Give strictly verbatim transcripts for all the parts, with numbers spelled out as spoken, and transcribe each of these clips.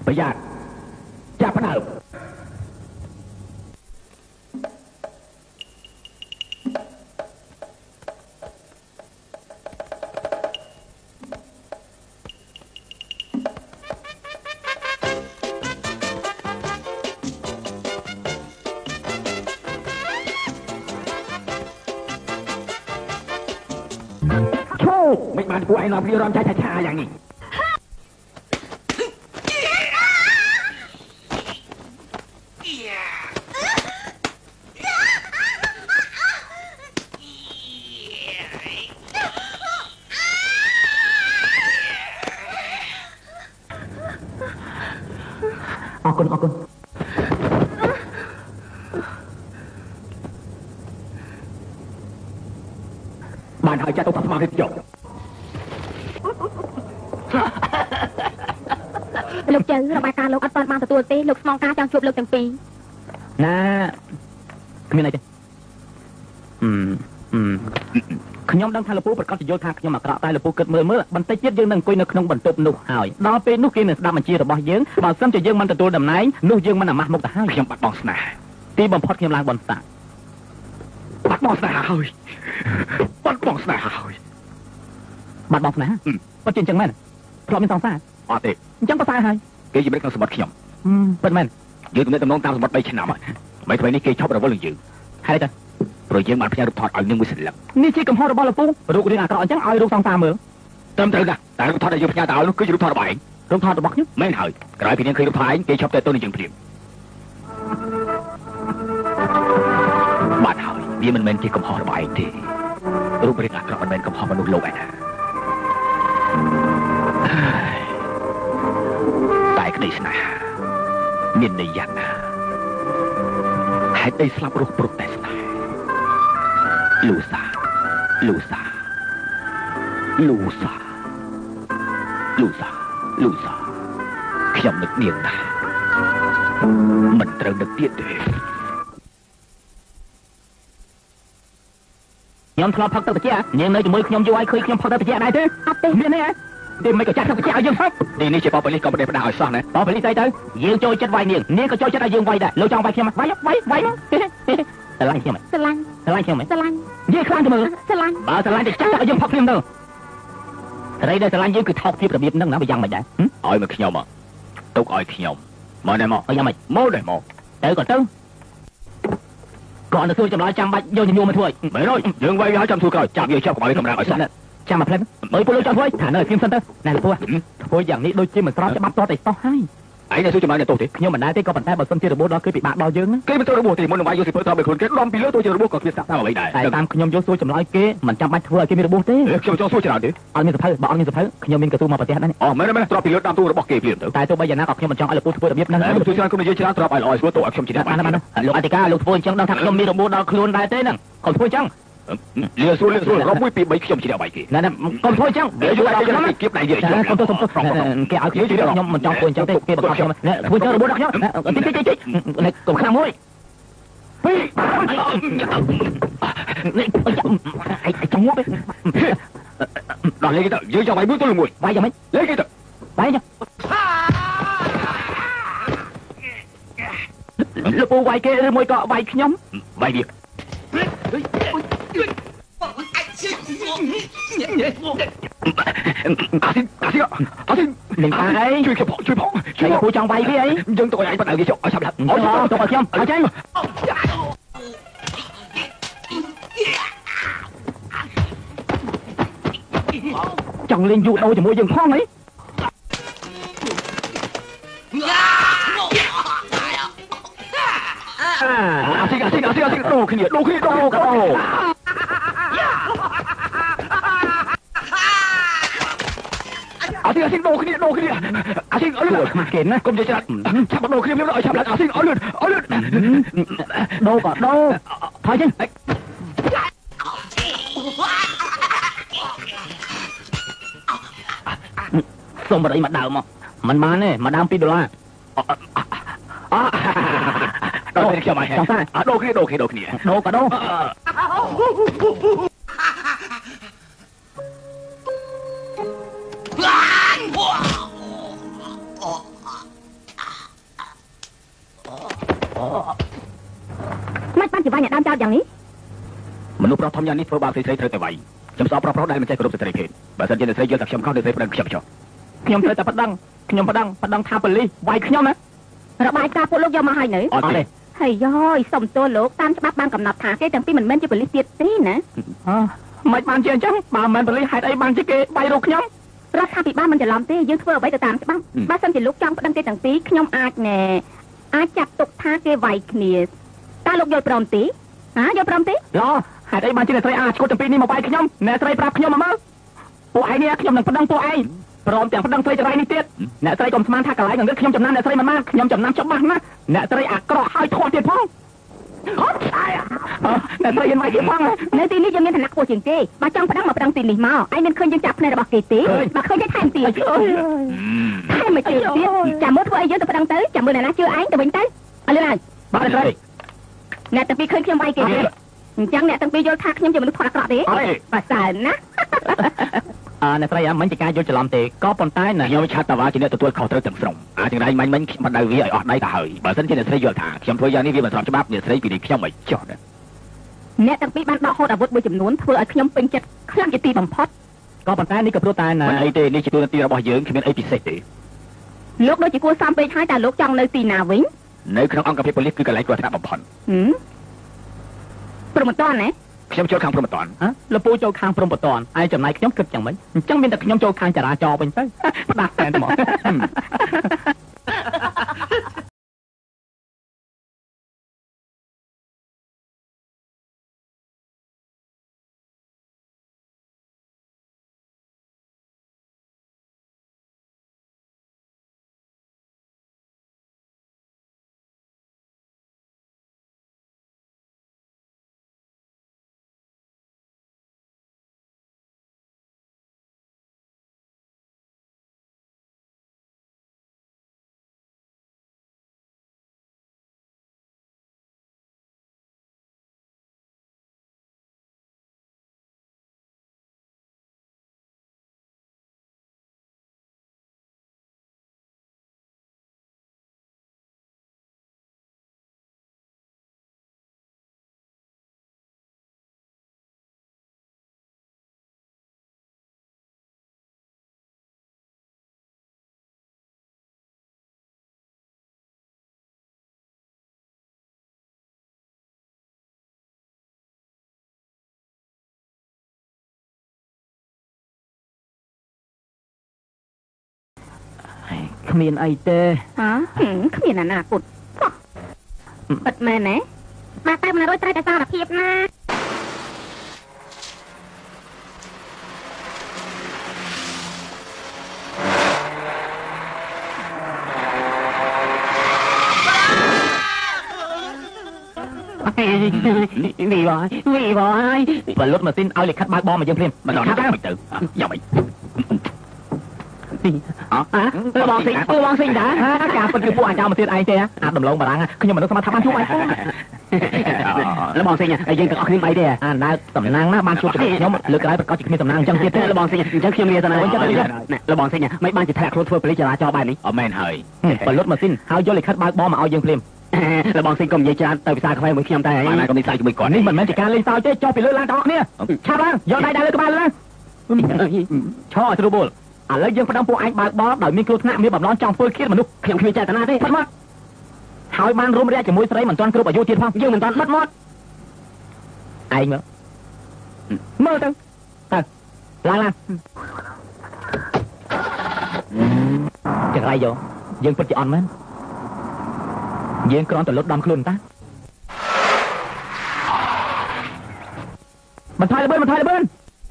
ប្រយ័ត្នចាប់ផ្ដើមមិនបានពួកឯងនាំគ្នារំឆាឆាឆាយ៉ាងនេះអរគុណអរគុណបានហើយចាត់ទៅស្មារតីចុះលោកចៅរបាយការណ៍លោកអត់ទាន់បានទទួលទេលោកស្នងការចង់ជួបលោកទាំងពីរណាគ្មានអីទេអឺអឺខ្ញុំដឹងថាលោកពូប្រកាសជាយល់ថាខ្ញុំអាក្រក់តែលោកពូគិតមើលមើលបន្តិចទៀតយើងនឹងអង្គុយនៅក្នុងបន្ទប់នោះហើយដល់ពេលនោះគេនឹងស្ដាប់បញ្ជារបស់យើងបើសិនជាយើងមិនទទួលតំណែងនោះយើងមិនអាម៉ាស់មុខទៅហើយខ្ញុំបាត់បង់ស្នេហ៍ទីបំផុតខ្ញុំឡើងបនសាបាត់បង់ស្នេហ៍ហើយបាត់បង់ស្នេហ៍ហើយបាត់បង់ស្នេហ៍ពិតជាអញ្ចឹងមែនធ្លាប់មានសង្សារអត់ទេអញ្ចឹងក៏សារហើយគេជំរិតក្នុងសម្បត្តិខ្ញុំពិតមែនយើងទំនាក់ទំនងតាមសម្បត្តិបីឆ្នាំហើយបីថ្ងៃនេះគេឈប់រវល់នឹងយើងហើយទៅព្រោះយើងបានផ្ញើរូបថតឲ្យនឹងមួយសន្លឹកនេះជាកំហុសរបស់លោកពូរូបរាងអាក្រក់អញ្ចឹងឲ្យរូបសង្សារមើលត្រឹមត្រូវណាស់តែរូបថតដែលយើងផ្ញើទៅឲ្យនោះគឺជារូបថតរបស់ឯងរូបថតរបស់ខ្ញុំមែនហើយក្រោយពីនាងឃើញរូបថតឯងគេឈប់តែទៅនឹងយើងព្រាមបាត់ហើយវាមិនមែនជាកំហុសរបស់ឯងទេរូបរាងអាក្រក់មិនមែនកំហុសមនុស្សលោកឯណាតែក្តីស្នេហាមានន័យយ៉ាងណាហេតុអីស្លាប់រស់ព្រោះតែស្នេហ៍លូសាលូសាលូសាលូសាលូសាខ្ញុំនឹកនាងណាមិនត្រូវនឹកទៀតទេខ្ញុំធ្លាប់ផឹកទឹកត្រជាក់នាងនៅជាមួយខ្ញុំយូរហើយឃើញខ្ញុំផឹកទឹកត្រជាក់ដែរទេអត់ទេមានទេទេមិនក៏ចាស់ទឹកត្រជាក់ឲ្យយើងផឹកទីនេះជាបបប៉ូលីសក៏មិនได้ផ្ដាស់ឲ្យសោះណាបបប៉ូលីសអីទៅយើងចូលចិត្តវាយនាងនាងក៏ចូលចិត្តឲ្យយើងវាយដែរលោកចង់វាយខ្ញុំវាយវាយវាយស្រឡាញ់ខ្ញុំស្រឡាញ់ស្រឡាញ់ខ្ញុំស្រឡាញ់និយាយខ្លាំងទៅមើលស្រឡាញ់បើស្រឡាញ់ទៅចាស់ឲ្យយើងផឹកខ្ញុំទៅស្រីដែលស្រឡាញ់យើងគឺថោកភាពរបៀបហ្នឹងណាវាយ៉ាងមិនដែរឲ្យមកខ្ញុំមកទុកឲ្យខ្ញុំមកណែមកយ៉ាងម៉េចមកដែរមកទៅក៏ទៅគាត់ទៅសួរចម្លើយចាំបាច់យកញញួរមកធ្វើឲ្យមែនហើយយើងវាយឲ្យចាំសួរក្រោយចាប់យកចាប់កុំឲ្យកម្រាស់ឲ្យសោះចាំមកផ្លែមើលពលលោកចង់ធ្វើថានៅឲ្យខ្ញុំសិនទៅណែលោកពូធ្វើយ៉ាងនេះដូចជាមិនស្របច្បាប់តតែសោះហើយឯងនៅសួរចម្លើយនៅទោសទេខ្ញុំមិនដែរទេក៏ប៉ុន្តែបើសិនជារបួសដល់គឺពិបាកដល់យើងគេមិនត្រូវរបួសទេមុននឹងវាយយកសិភើត្រូវឲ្យខ្លួនគេដំពីលើទៅជារបួសក៏គ្មានស្ដាប់តាមអ្វីដែរតែតាមខ្ញុំយកសួរចម្លើយគេមិនចាំបាច់ធ្វើឲ្យគេមានរបួសទេខ្ញុំចង់សួរច្រើនទេអត់មានសិភើបើអត់មានសិភើខ្ញុំមានកទូមកប្រទេសដែរអូមែនមែនត្រប់ពីលើតាមទូរបស់គេព្រាមទៅតែទោះបីយ៉ាងណាក៏ខ្ញុំមិនចង់ឲ្យលោកពូធ្វើរបៀបហ្នឹងដែរទូច្រើនគុំនិយាយច្រើនត្រប់ឲ្យល្អឲ្យស្រួលទៅឲ្យខ្ញុំជាអ្នកបានបានលោកអធិការលោកធ្វើអញ្ចឹងដឹងថាខ្ញុំមានរបួសដល់ខ្លួនដែរទេហ្នឹងកុំធ្វើអញ្ចឹងលឿនស្រួលលឿនស្រួលរាប់មួយពីរបីខ្ញុំជាអ្នកបាយគេណាកុំធ្វើអញ្ចឹងវាយកដល់ខ្ញុំគៀបដៃនិយាយកុំទៅសុំគេឲ្យខ្ញុំខ្ញុំមិនចង់ធ្វើអញ្ចឹងទេគេបង្ខំខ្ញុំធ្វើអញ្ចឹងរបួសដល់ខ្ញុំតិចតិចតិចកុំខ្លាំងមួយពីរនេះអីចង់មកដល់លេងទៅយើងចង់បាយមួយទល់មួយបាយយ៉ាងម៉េចលេងទៅបាយចុះលោកពូវាយគេឬមួយក៏វាយខ្ញុំវាយវាអាស៊ីអាស៊ីអាស៊ីនឹងឯងជួយខ្ញុំជួយផងជួយពូចង់វាយវាអីយើងទៅឲ្យឯងបដៅវាចុះឲ្យឆាប់ឡើងអូទៅឲ្យខ្ញុំឲ្យចេញចង់លេងយូដូជាមួយយើងផងហីអាស៊ីអាស៊ីអាស៊ីអាស៊ីដូគ្នាដូគ្នាដូកដោអាស៊ីអាស៊ីដូគ្នាដូគ្នាអាស៊ីអត់លឿនខ្មាស់គេណាកុំនិយាយច្រើនឆាប់ដូគ្នាខ្ញុំឲ្យឆាប់ឡើងអាស៊ីអត់លឿនអត់លឿនដូក៏ដូថយចេញសុំបរិយមកដើមមកមិនបានទេមកដើមពីរដុល្លារអដូរខ្ញុំឲ្យចង់តែដូរគ្នាដូរគ្នាដូរគ្នាដូរក៏ដូរមិនបានជាវាយអ្នកដើមចោតយ៉ាងនេះមនុស្សប្រុសធំយ៉ាងនេះធ្វើបាបស្រីស្រីត្រូវតែវាយខ្ញុំសោកប្រុសប្រុសដែលមិនចេះគោរពស្ត្រីភេទបើសិនជាស្រីយល់តែខ្ញុំខុសស្រីប្តឹងខ្ញុំចុះខ្ញុំត្រូវតែប្តឹងខ្ញុំប្តឹងប្តឹងថាប៉ូលីសវាយខ្ញុំណារបាយការណ៍ពួកលោកយកមកហើយនៅអត់ទេហើយយោយសុំទោសលោកតាមច្បាប់បានកំណត់ថាគេទាំងពីរមិនមែនជាប៉ូលីសទៀតទេណាមិនបានជាអញ្ចឹងបើមិនប៉ូលីសហេតុអីបានជាគេវាយរូបខ្ញុំរដ្ឋាភិបាលមិនច្រឡំទេយើងធ្វើអ្វីទៅតាមច្បាប់បើសិនជាលោកចង់ប្តឹងគេទាំងពីរខ្ញុំអាចណែអាចចាត់ទុកថាគេវាយគ្នាតើលោកយល់ព្រមទេហាយល់ព្រមទេឡហេតុអីបានជាអ្នកស្រីអាចឈួតទាំងពីរនេះមកវាយខ្ញុំអ្នកស្រីប្រាប់ខ្ញុំមកមើលពួកឯងនេះខ្ញុំនឹងប្តឹងពួកឯងព្រមទាំងប្តឹងស្រីចរៃនេះទៀតអ្នកស្រីកុំស្មានថាកន្លែងនឹងខ្ញុំចំណាំអ្នកស្រីមិនបានខ្ញុំចំណាំច្បាស់ណាស់អ្នកស្រីអាក្រក់ហើយធោះទៀតផងអត់ស្អីអ្នកស្រីមិនវាយខ្ញុំផងនៅទីនេះយើងមានឋានៈខ្ពស់ជាងគេបើចង់ប្តឹងមកប្តឹងទីនេះមកឯងមានឃើញយើងចាប់ភ្នែករបស់គេទេបើឃើញតែថែមទៀតថែមមកជឿទៀតចាំមើលធ្វើអីយើងទៅប្តឹងទៅចាំមើលអ្នកណាជឿឯងទៅវិញទៅអត់លឿនហើយបាទស្រីអ្នកទាំងពីរឃើញខ្ញុំវាយគេទេអញ្ចឹងអ្នកទាំងពីរយល់ថាខ្ញុំជាមនុស្សខុសអាក្រក់ទេបើសើណាអឺអ្នកស្រីមិនជាការយល់ច្រឡំទេក៏ប៉ុន្តែខ្ញុំឆាត់តាវ៉ាជាអ្នកទទួលខុសត្រូវទាំងស្រុងអាចទាំងដៃមិញមិញខ្ញុំដៅវាឲ្យអស់ដៃទៅហើយបើមិនជាអ្នកស្រីយល់ថាខ្ញុំធ្វើយ៉ាងនេះវាមិនស្របច្បាប់អ្នកស្រីពីនេះខ្ញុំមិនចោះដែរអ្នកទាំងពីរបានដកហូតអាវុធមួយចំនួនធ្វើឲ្យខ្ញុំពេញចិត្តខ្លាំងជាទីបំផុតក៏ប៉ុន្តែនេះក៏ព្រោះតែមិនអីទេនេះជាទូនាទីរបស់យើងគ្មានអីពិសេសទេលោកដូចជាគួរសមពេកហើយតែលោកចង់នៅទីណាវិញនៅក្នុងអង្គភាពប៉ូលីសគឺកន្លែងគ្រោះថ្នាក់បំផុតព្រមតនណាខ្ញុំចូលខាងព្រំប្រទានលពូចូលខាងព្រំប្រទានឯចំណាយខ្ញុំគិតយ៉ាងម៉េចអញ្ចឹងមានតែខ្ញុំចូលខាងចរាចរណ៍វិញទៅផ្ដាស់តែនហ្មង គ្មានអីទេហ៎គ្មានអនាគតបិទមែនណាបាទតែមិនរួចត្រូវតែសារភាពណាវីវ៉ាវីវ៉ាបើលុតម៉ាស៊ីនឲ្យលេខិតបើកបងមកយើងភ្លាមមិនដល់ណាមិនទៅយ៉ាងម៉េច អើបងសិងបងសិងដែរការពិតគឺពួកអាចោមកទៀតឯងទេអាដំឡូងបារាំងខ្ញុំមិនដឹងស្មានថាបានជួបឯងแล้วបងសិងយើងទាំងអស់គ្នាបីទេអាណើតំណាងណាបានជួបខ្ញុំលើកក្រោយប្រកាសជាគ្មានតំណាងអញ្ចឹងទៀតទេแล้วបងសិងអញ្ចឹងខ្ញុំលាទៅណាវិញចិត្តแล้วបងសិងមិនបានជាធ្លាក់ខ្លួនធ្វើប៉ូលីសចរាចរណ៍បែបនេះអត់មែនហើយបើលុតម៉ាស៊ីនហើយយកលិខិតបើកបងមកឲ្យយើងភ្លាមแล้วបងសិងកុំនិយាយច្រើនទៅភាសាខ្មែរមួយខ្ញុំតែហ្នឹងកុំនិយាយជាមួយគាត់នេះមិនមែនជាការលេងសើចទេចុះពីលើឡើងទាំងអស់គ្នាឆាប់ឡើងយកដៃដៃលើក្បាលឡើងឈរឲ្យស្រួលបួល ឥឡូវយើងផ្ដំពួកឯងបើកបរដោយមានគ្រោះថ្នាក់មានបំណងចង់ធ្វើឃាតមនុស្សខ្ញុំគ្មានចេតនាទេផុតមកហើយបានរួមរយៈជាមួយស្រីមិនទាន់គ្រប់អាយុទៀតផងយើងមិនទាន់បិទមាត់ឯងមើលមើលទៅទៅឡើងឡើងចង្រៃយកយើងពិតជាអន់មែនយើងគ្រាន់តែលុតដំខ្លួនតាបន្ថយល្បឿនបន្ថយល្បឿន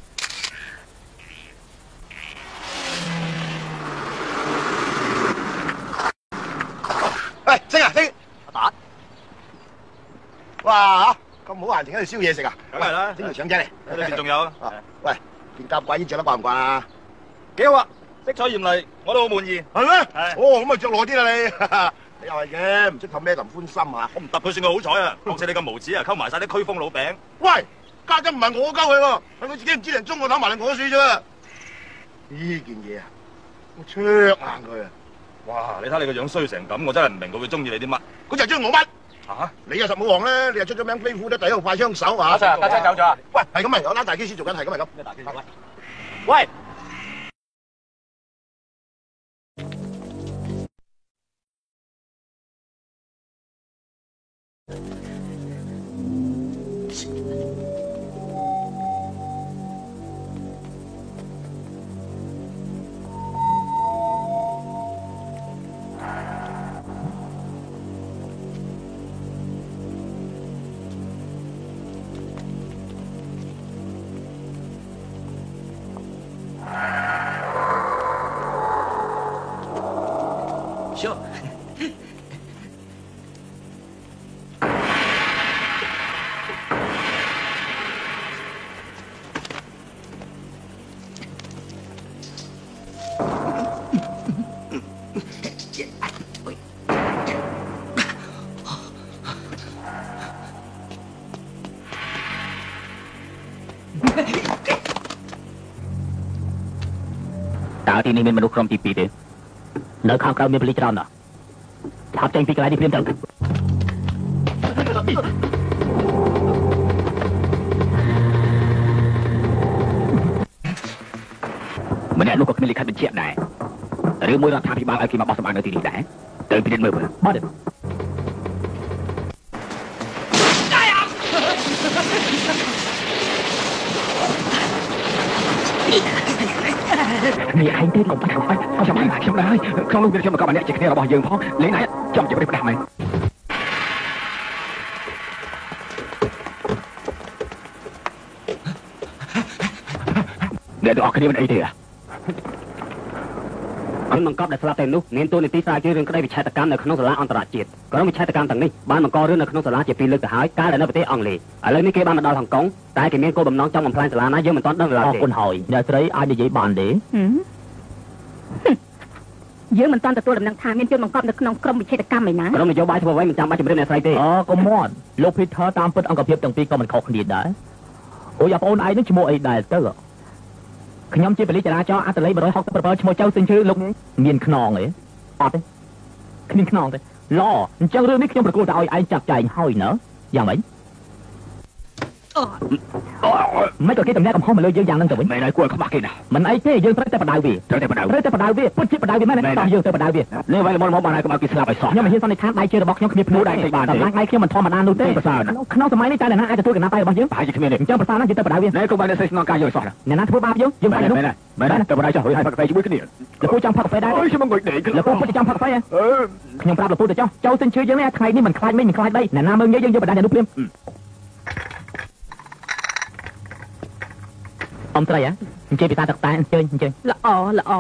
喂，星啊星，阿達，哇咁好閒，整喺度燒嘢食啊！ 梗係啦， 整條腸仔嚟， 裏邊仲有啊。 喂，件甲鬼衣着得慣唔慣啊？ 幾好啊，色彩豔麗，我都好滿意。 係咩？ 係。 哦，咁咪着耐啲啦你。你又係嘅，唔識氹咩咁歡心啊！ 我唔揼佢算佢好彩啊，況且你咁無恥啊，溝埋晒啲驅風老餅。 喂，家陣唔係我溝佢喎，係佢自己唔知人中我打埋嚟我都輸啫。呢件嘢啊，我灼硬佢啊！ 哇！你睇你個樣衰成咁，我真係唔明佢會中意你啲乜。 佢就係中意我乜？ 嚇！你又實冇黃咧，你又出咗名飛虎都第一號快槍手啊！ 家姐，家姐走咗啊！ 喂，係咁咪我單大機師做緊，係咁係咁。咩大機師？ 喂！ Sure. ตาที่นี่เป็นมนุษย์ครองที่ปีเดียวเนื้อข้างกลางมีผลิตภัณฑ์นะทับใจปีกลายที่เพียงเท่านั้นมันเนี่ยลูกก็ไม่ได้ขัดเป็นเชี่ยได้หรือมวยรัฐาพิบาลเอาขี้มาบอกสมานในที่นี้ได้เติมไปเดินมือเปล่าบ้าเด็ดนี่ไอ้เต้นกบไปเอาไปเอาชาวบ้านมาชาวบ้านข้างลูกเดินชมกับมันเนี่ยจะแค่เราบอกยืมพ่อเลยไหนจำจะไม่ได้ไปทำไมเดี๋ยวออกคดีมันไอ้เดียคนมังกรได้สลับเต็มนู้เน้นตัวในตีสายเรื่องก็ได้วิชาตกรรมในขนมสลาอันตรายจิตก็ต้องวิชาตกรรมต่างนี้บ้านมังกรเรื่องในขนมสลาจะปีเลือกแต่หายการในประเทศอังกฤษอะไรนี่เกี่ยบ้านมาดาวฮ่องกงแต่เกี่ยมีโกบำน้องจ้องมันพลายสลานะเยอะมันตอนตั้งเวลาคนหอยอย่าใช้อาจะยิ่งบานเด้เยอะมันตอนแต่ตัวดำนังทางเมียนจนมังกรในขนมกรมวิชาตกรรมไหมนะกรมนโยบายที่บอกไว้มันจำมาจะไม่ได้ในไซต์เด้อ๋อก็มอดลูกพิธาตามเปิดอังกฤษเพียบต่างปีก็มันขอคดีได้โอ้ยอย่าปนไอ้นึกชั่วโมงไอ้ได้เต้อขยำจีบไปลิจาราจออัตเลยบร้อยหกสิบเปอร์เซ็นต์ชั่วโมงเจ้าสิ่งชื่อลูกเมียนขนองเลยอดเลยขมิ้นขนองเลยล่อเจ้าเรื่องนี้ขยำประกูจะเอาไอ้จับใจห้อยเนอะอย่างไรไม่ก็คิดตรงนี้กับห้องมันเลยเยอะอย่างนั้นแต่ไม่ได้กลัวเขาบ้ากินนะมันไอ้เจ้ยังเตะแต่ปดาววีเตะแต่ปดาวเตะแต่ปดาววีพูดชิปปดาววีไม่ได้ต่อยังเตะปดาววีเนี่ยไว้มองมองมาอะไรก็มากินสลับไปสองยังไม่เห็นตอนในทางได้เจอระบอกยังขมิ้นพลูได้ในบ้านแต่ร่างกายขมิ้นมันทอมันนานดูเต้ประสาทขนมสมัยนี้ใจเลยนะอาจจะตัวกันน้าไปบ้างยังไปจะขมิ้นเจ้าประสาทนั่งกินเตะปดาววีเนี่ยก็มาในเซสนองกายย่อยสอดเนี่ยนะทุบบ้ายังยังไปนู้นไม่ได้ไม่ได้แต่ปดาวจะหอยให้ผักไฟช่วยกันเนี่ยแล้วกูจำผักไฟได้เฮ้ยฉันมันงอยเด็กแล้วกูจะจำผักไฟอ่ะเออขยำปลาแล้วพูดแต่เจ้าเจ้าเส้นชื่อยังไงใครนี่มันคล้ายไม่มีคล้ายได้เนี่ยน้ำมึงเยอะยังเยอะปดาวจะนุ๊กเลี้ยมông trai á chơi bị ta đặt tay chơi chơi là ỏ là ỏ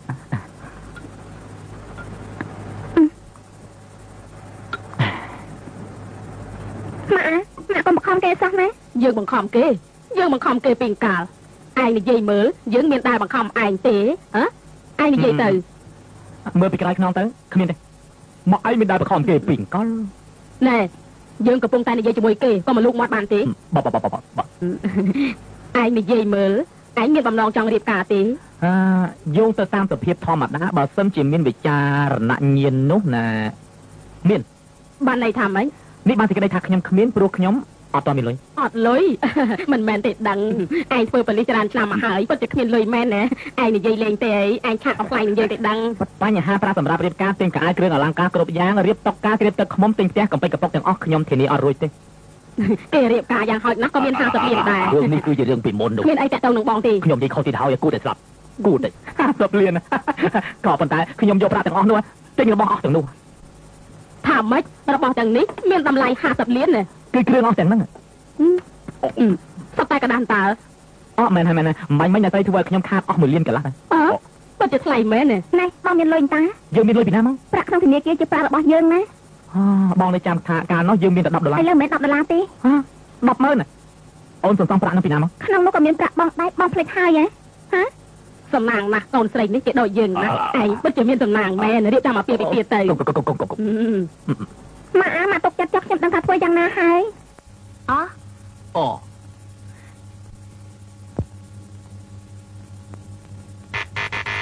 mẹ mẹ còn bằng khom kê sao mẹ dương bằng khom kê dương bằng khom kê tiền cả ai là dây mỡ dương miền đài bằng khom ai tế hả ai là dây từ mơ bị cái non tới không yên đây mà ai miền đài bằng khom kê tiền con nè dương cầm bông tay này dây cho môi kê có mà lúc mót bàn tế bỏ bỏ bỏ bỏ bỏ ai là dây mỡไอ้เมียนบำรองจังเรียบกาตีโยงตามตัวเพียบทอมัดนะบ่ซ้ำจีมินวิจารณเงียนนุ๊นะเมียนบ้านไหนทำไหมนี่บ้านที่ก็ได้ทักขยำขมิ้นปลุกขยำอดตัวมีเลยอดเลยมันแมนติดดังไอ้เปิดปริจารณ์ชามหายเปิดจะขมิ้นเลยแม่นะไอ้เนี่ยยัยเลงเตะไอ้ฉากออกไลน์ยัยติดดังป้าเนี่ยห้าปลาสำหรับเรียบการเต็งกับไอ้เครื่องอลังการกรบยางเรียบตอกการเรียบตะขมเต็งแจ๊กกับไปกับปอกแตงออกขยำเทนี้อร่อยเต้เกเรียบกาอย่างหอยนักก็เมียนทางตะเพียนแต่เรื่องนี้คือจะเรื่องปีมนดูเมียนไอ้แต่เต่าหนึ่งบองตีขยมดีเขาที่เท้าอย่ากู้แต่สลับกู้แต่สลับเรียนนะก่อปันตายขยมโยปราแต่งออกด้วยเต็งระบองออกแต่งนู่นถามไหมระบองแต่งนี้เมียนตำลายหาสับเลี้ยนเลยคือเครื่องออกแต่งนั่งสไตล์กระดานตาอ๋อแม่นให้แม่นไม่ไม่ในใจทั่วขยมคาดออกมือเลี้ยนกันละอ๋อก็จะใส่แม่เนี่ยนายบองเมียนลอยตายืมเมียนลอยปีน้ำมั้งปรักน้องทีนี้เกี่ยจะปลาระบองยืมนะบองในจำทาการเนาะยืมเมียนแต่ดับดอลลาร์ไอ้เรื่องเมียนดับดอลลาร์ตีดับเมินอ่ะโอนส่งสองปลาน้ำปีน้ำมั้งขนมนกกับเมียนปลาบองได้บองเพลทไฮไงฮะสำนางนะโอนใส่นี่จะโดยยืนนะไอ้เมื่อจะเมียนสำนางแม่เนี่ยเรียกจะมาเปียเปียเตยมามาตกจับจับจับดังทัดตัวยังนาไฮอ๋ออ๋อ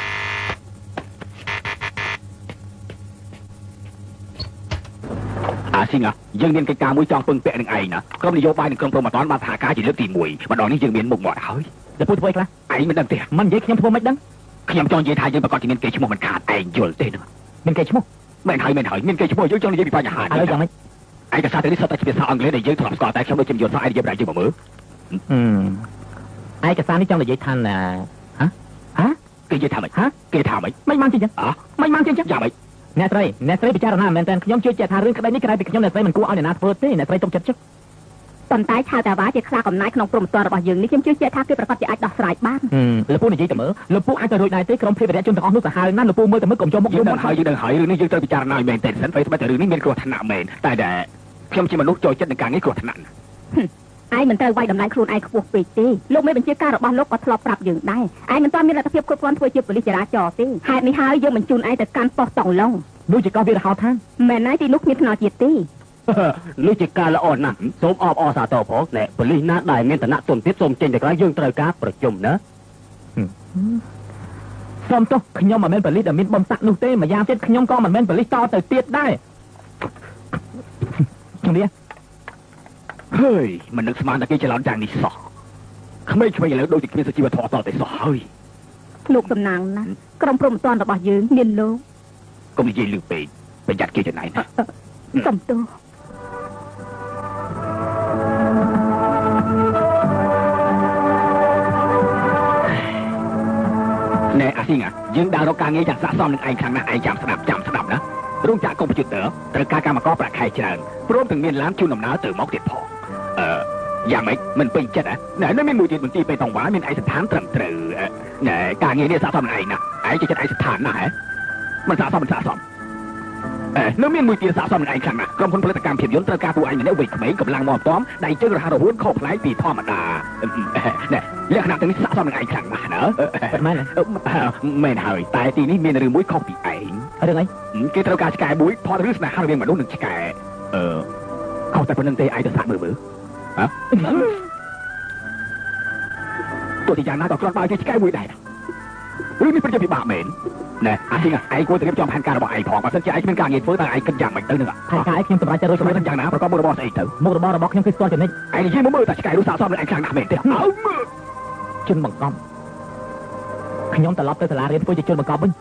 อអាស៊ីងយើងមានកិច្ចការមួយចង់ពឹងពាក់នឹងឯងណាក្រុមនយោបាយនិងក្រុមប្រមត្តបានបានសហការជាលើកទីមួយម្ដងនេះយើងមានមុខមាត់ហើយតែពួកធ្វើខ្លះឯងមិនដឹងទេមិននិយាយខ្ញុំធ្វើមិនដឹងខ្ញុំចង់និយាយថាយើងប្រកាសជាមានកេរ្តិ៍ឈ្មោះមិនខាតឯងយល់ទេហ្នឹងមានកេរ្តិ៍ឈ្មោះមិនហើយមិនហើយមានកេរ្តិ៍ឈ្មោះយើងចង់និយាយពីបញ្ហានេះយ៉ាងម៉េចឯកសារទាំងនេះសុទ្ធតែជាភាសាអង់គ្លេសដែលយើងធ្លាប់ស្គាល់តែខ្ញុំដូចជាយល់ថាឯងនិយាយប្រហែលយើងមកមើលឯកសារនេះចង់និយាយថាណាហ៎ហ៎គេនិយាយថាម៉េចហ៎គេថាម៉េចមិនបានជាចឹងអោះមិនបានជាចឹងយ៉ាងម៉េចអ្នកស្រីអ្នកស្រីពិចារណាមែនតើខ្ញុំជឿជាក់ថារឿងក្តីនេះក្រៅពីខ្ញុំអ្នកស្រីមិនគួរឲ្យអ្នកណាធ្វើទេអ្នកស្រីទុកចិត្តជឹកប៉ុន្តែឆៅតាវ៉ាជាខ្លាកំណាយក្នុងព្រំប្រទានរបស់យើងនេះខ្ញុំជឿជាក់ថាគេប្រកាសជាអាចដោះស្រាយបានលោកពូនិយាយទៅមើលលោកពូអាចទៅរួចដែរទេក្រុមភេរវជនទាំងអស់នោះសាហាវណាស់លោកពូមើលទៅមើលកុំចូលមុខយើងដឹងហើយយើងដឹងហើយរឿងនេះយើងត្រូវពិចារណាឲ្យមែនទេសិនពេលស្បិតតែរឿងនេះមានគ្រោះថ្នាក់មែនតែតែខ្ញុំជាមនុស្សចូលចិត្តនឹងការងារគ្រោះថ្នាក់ឯងមិនត្រូវវាយតម្លៃខ្លួនឯងខ្ពស់ពេកទេលោកមេបញ្ជាការរបស់លោកក៏ធ្លាប់ប្រាប់យើងដែរឯងមិនទាន់មានលទ្ធភាពគ្រប់គ្រាន់ធ្វើជាប៉ូលីសចរាចរណ៍ទេហេតុនេះហើយយើងបញ្ជូនឯងទៅកាន់ប៉ុស្តិ៍តង់ឡុងដូចជាកោះវារហោថាមែនហើយទីនោះគ្មានថ្នាក់ជាតិទេលោកជាការល្អណាស់សូមអបអរសាទរផងណែប៉ូលីសណាដែលមានឋានៈទុនទៀតសូមចេញទៅក្រៅយើងត្រូវការប្រជុំណាសូមទោសខ្ញុំមិនមែនប៉ូលីសដែលមានបំតាក់នោះទេម្យ៉ាងទៀតខ្ញុំក៏មិនមែនប៉ូលីសតទៅទៀតដែរជំរាបហើយមិននឹកស្មានតែគេច្រឡំយ៉ាងនេះសោះក្មេងៗឥឡូវដូចជាគ្មានសុជីវធម៌តតែសោះហើយលោកសំណាងណាក្រុមព្រំប្រទានរបស់យើងមានលោកកុំនិយាយលឺពេកប្រយ័ត្នគេចំណាយណាសំទោសណែអាស៊ីងយើងដើររកការងារយ៉ាងស័ក្តិសមនឹងឯងខ្លាំងណាស់ឯងចាំស្ដាប់ចាំស្ដាប់ណារោងចក្រកុំព្យូទ័រត្រូវការកម្មករប្រាក់ខែច្រើនព្រមទាំងមានឡានជូនដំណើរទៅមកទៀតផងអឺយ៉ាងម៉េចមិនពេញចិត្តហ៎ណែនៅមានមួយទៀតមន្ទីរពេទ្យតង្វាយមានឯកសណ្ឋានត្រឹមត្រូវណែការងារនេះស័ក្តិសមនឹងឯងណាឯងចេះចិត្តឯកសណ្ឋានណាហ៎មិនស័ក្តិសមមិនស័ក្តិសមអេនៅមានមួយទៀតស័ក្តិសមនឹងឯងខ្លាំងណាស់ក្រុមហ៊ុនផលិតកម្មភាពយន្តត្រូវការពួកឯងម្នាក់វ័យក្មេងកម្លាំងមកតំដៃជើងរហ័សរហួនខុសប្លែកពីធម្មតាណែលក្ខណៈទាំងនេះស័ក្តិសមនឹងឯងខ្លាំងណាស់ណាមែនមែនហើយតែទីនេះមានរឿងមួយខុសពីឯងរឿងអីគេត្រូវការឆ្កែមួយថតរឿងស្នេហារវាងមនុស្សនិងឆ្កែអឺខុសតែប៉ុណ្្នឹងទេឯងទៅសាកមើលមើលហ៎ទោះជាយ៉ាងណាក៏គ្រាន់បើជាឆ្កែមួយដែររឿងនេះពិតជាពិបាកមែនណែអាស៊ីងឯងគួរតែរៀបចំផែនការរបស់ឯងផងបើមិនជាឯងគ្មានការងារធ្វើតើឯងគិតយ៉ាងម៉េចទៅនឹងផែនការឯងខ្ញុំសម្រាប់ទៅរួចហើយយ៉ាងណាប្រកបមុខរបរស្អីទៅមុខរបររបស់ខ្ញុំគឺស្គាល់ចំណិចឯងនិយាយមកមើលតើឆ្កែនោះស័ក្តិសមនឹងឯងខ្លាំងណាស់មែនទេអើជនបង្កប់ខ្ញុំត្រឡប់ទៅសាលារៀនធ្វើជាជនបង្កប់វិញ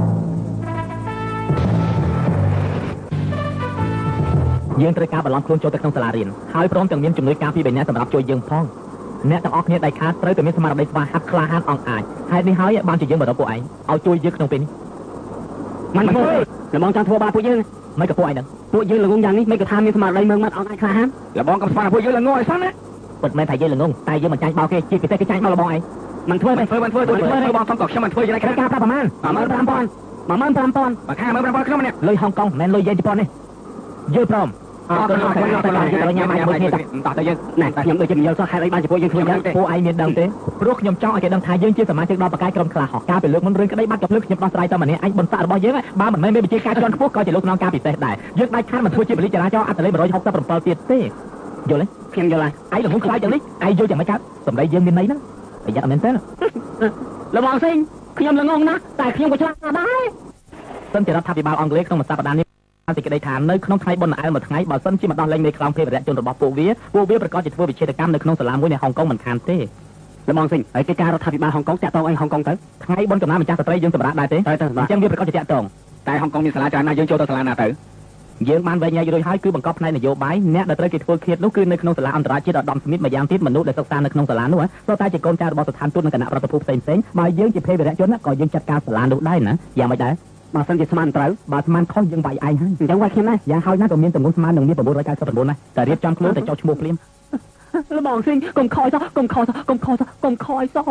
យើងត្រូវការបន្លំខ្លួនចូលទៅក្នុងសាលារៀនហើយព្រមទាំងមានជំនួយការពីបញ្ញាសម្រាប់ជួយយើងផងអ្នកទាំងអស់គ្នាដែលខាតត្រូវតែមានស្មារតីស្វាហាត់ក្លាហានអង្អាចហេតុនេះហើយបានជាយើងមករកពួកឯងឲ្យជួយយើងក្នុងពេលនេះមិនធ្វើលបងចង់ធ្វើបាបពួកយើងមិនក៏ពួកឯងដឹងពួកយើងល្ងងយ៉ាងនេះមិនក៏ថាមានស្មារតីមើងម៉ាត់អង្អាចក្លាហានលបងក៏ស្មានថាពួកយើងល្ងងឲ្យសោះណាពិតមែនថាយើងល្ងងតែយើងមិនចាញ់បោកគេជាពិសេសគេចាញ់បោកលបងឯងមិនធ្វើមិនធ្វើមិនធ្វើធ្វើបងសុំក៏ខ្ញុំមិនធ្វើយ៉ាងណាការប្រាប់ប្រមាណ một nghìn năm trăm 15000 15000បើខាង một nghìn năm trăm ខ្ញុំម្នាក់លុយហុងកុងមិនមែនលុយយេនជប៉ុននេះយល់ព្រមអរគុណអរគុណតែបានយើងញ៉ាំបាយមួយគ្នាតោះតែយើងណែខ្ញុំដូចជាមិនយល់សោះហេតុអីបានជាពួកយើងធ្វើយ៉ាងពួកឯងមានដឹងទេព្រោះខ្ញុំចង់ឲ្យគេដឹងថាយើងជាសមាជិកដល់បកាយក្រុមខ្លះហោះការពីលើកមុនរឿងក្តីបាត់កំភ្លើខ្ញុំដោះស្រាយតែម្នាក់ឯងបន្តាក់របស់យើងបើមិនមែនមានវិជាការជាន់ខ្ពស់ក៏ជាលោកក្នុងការពិសេសដែរយើងដាច់ខាតមិនធ្វើជាបលិចរាចរអត្តលេខ một trăm sáu mươi bảy ទៀតទេយល់ទេខ្ញុំយល់ហើយឯងល្ងងខ្លាចយ៉ាងនេះឯងយល់យ៉ាងម៉េចកើតសម្ដីយើងមានន័យហ្នឹងប្រយ័ត្នមែនទេលបងសិងខ្ញុំល្ងងណាស់តែខ្ញុំក៏ឆ្លាតដែរសិនជារដ្ឋាភិបាលអង់គ្លេសក្នុងមួយសប្តាហ៍នេះសេចក្តីថានៅក្នុងថ្ងៃបុណ្យអែលមួយថ្ងៃបើសិនជាមកដោះលែងមេខ្លោងភេរវជនរបស់ពួកវាពួកវាប្រកាសជាធ្វើវិជាកម្មនៅក្នុងសាលាមួយនៅហុងកុងមិនខានទេលបងសិងហើយកិច្ចការរដ្ឋាភិបាលហុងកុងតាក់ទងអីហុងកុងទៅថ្ងៃបុណ្យកំណើតម្ចាស់ស្ត្រីយើងសម្រាប់ដែរទេអញ្ចឹងវាប្រកាសជាតាក់ទងតែហុងកុងមានសាលាច្រើនណាស់យើងចូលទៅសាលាណាទៅយើងបានវែងញ៉ៃរួចហើយគឺបង្កប់ផ្នែកនយោបាយអ្នកដែលត្រូវគេធ្វើឃាតនោះគឺនៅក្នុងសាលាអន្តរជាតិឧត្តមស្មិតម្យ៉ាងទៀតមនុស្សដែលសិក្សានៅក្នុងសាលានោះព្រោះតែជាកូនចៅរបស់ស្ថានទូតនិងគណៈរដ្ឋបាលផ្សេងផ្សេងបើយើងជាភេរវជនក៏យើងចាត់ការសាលានោះដែរណាយ៉ាងម៉េចដែរបើសិនជាស្មានត្រូវបើស្មានខុសយើងវាយឯងហើយអញ្ចឹងវាយខ្ញុំណាយ៉ាងហើយណាក៏មានទម្ងន់ស្មាននឹងមាន 999 ណាតែរៀបចំខ្លួនតែចុះឈ្មោះភ្លាមលបងសិងកុំខ້ອຍសោះកុំខ້ອຍសោះកុំខ້ອຍសោះកុំខ້ອຍសោះ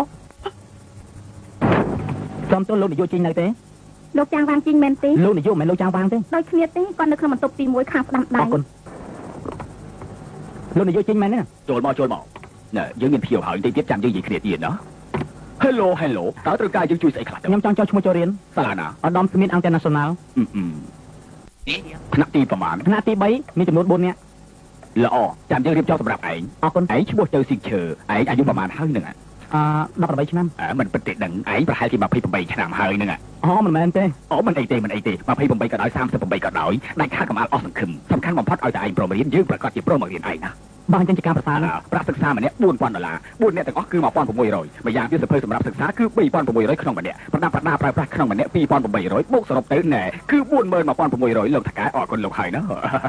សំទោសលោកនាយកជីងនៅទេលោកចាងវាងជីងមែនទេលោកនាយកមិនមែនលោកចាងវាងទេដូចគ្នាទេគាត់នៅក្នុងបន្ទប់ទីមួយខាងស្ដាំដៃអរគុណលោកនាយកជីងមែនទេចូលមកចូលមកណែយើងមានភៀវហើយតិចទៀតចាំយើងនិយាយគ្នាទៀតណាHello Hello តើត្រូវការយើងជួយស្អីខ្លះខ្ញុំចង់ចោះឈ្មោះចូលរៀនសាលាណាឧត្តមស្មិត International ថ្នាក់ទីប្រមាណថ្នាក់ទី 3 មានចំនួន 4 នាក់ល្អចាំយើងរៀបចំសម្រាប់ឯងអរគុណឯងឈ្មោះទៅស៊ីឈើឯងអាយុប្រហែលហើយនឹងអឺដប់ប្រាំបីឆ្នាំអើមិនពិតទេដឹងឯងប្រហែលជាยี่สิบแปดឆ្នាំហើយហ្នឹងអូមិនមែនទេអូមិនអីទេមិនអីទេยี่สิบแปดក៏ដោយสามสิบแปดក៏ដោយដាច់ខាតកំអាលអស់សង្ឃឹមសំខាន់បំផុតឲ្យតែឯងព្រមរៀនយើងប្រកាសជាព្រមមករៀនឯងណាបានចឹងជាការប្រសើរប្រាក់សិក្សាម្នាក់bốn nghìnដុល្លារbốnអ្នកទាំងអស់គឺmột nghìn sáu trămម្យ៉ាងទៀតសភៅសម្រាប់សិក្សាគឺtwo nghìn sáu trămក្នុងម្នាក់ប្រដាប់ប្រដាប្រើប្រាស់ក្នុងម្នាក់two nghìn八trămបូកសរុបទៅណែគឺbốn nghìn một nghìn sáu trămលោកថកែអរគុណលោកហើយណា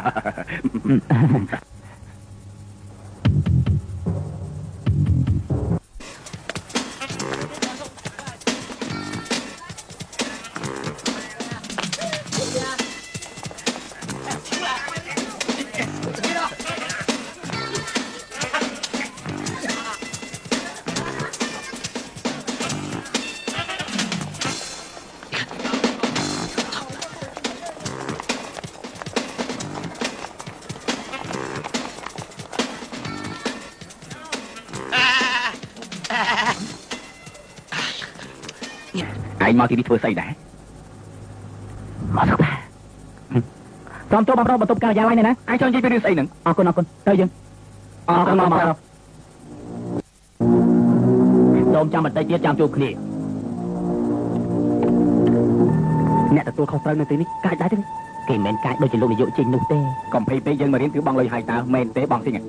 ឯងមកទីនេះធ្វើស្អីដែរមកទៅសូមចូលបងប្រុសបន្ទប់ការិយាល័យនេះណាឯងចង់និយាយពីរឿងស្អីហ្នឹងអរគុណអរគុណទៅយើងអរគុណមកមកសូមចាំបន្តិចទៀតចាំជួបគ្នាអ្នកទទួលខុសត្រូវនៅទីនេះកាចដែរទេគេមិនមែនកាចដូចជាលោកនាយកចេញនោះទេកុំភ័យពេកយើងមករៀនគឺបងលុយហើយតើមែនទេបងស៊ីង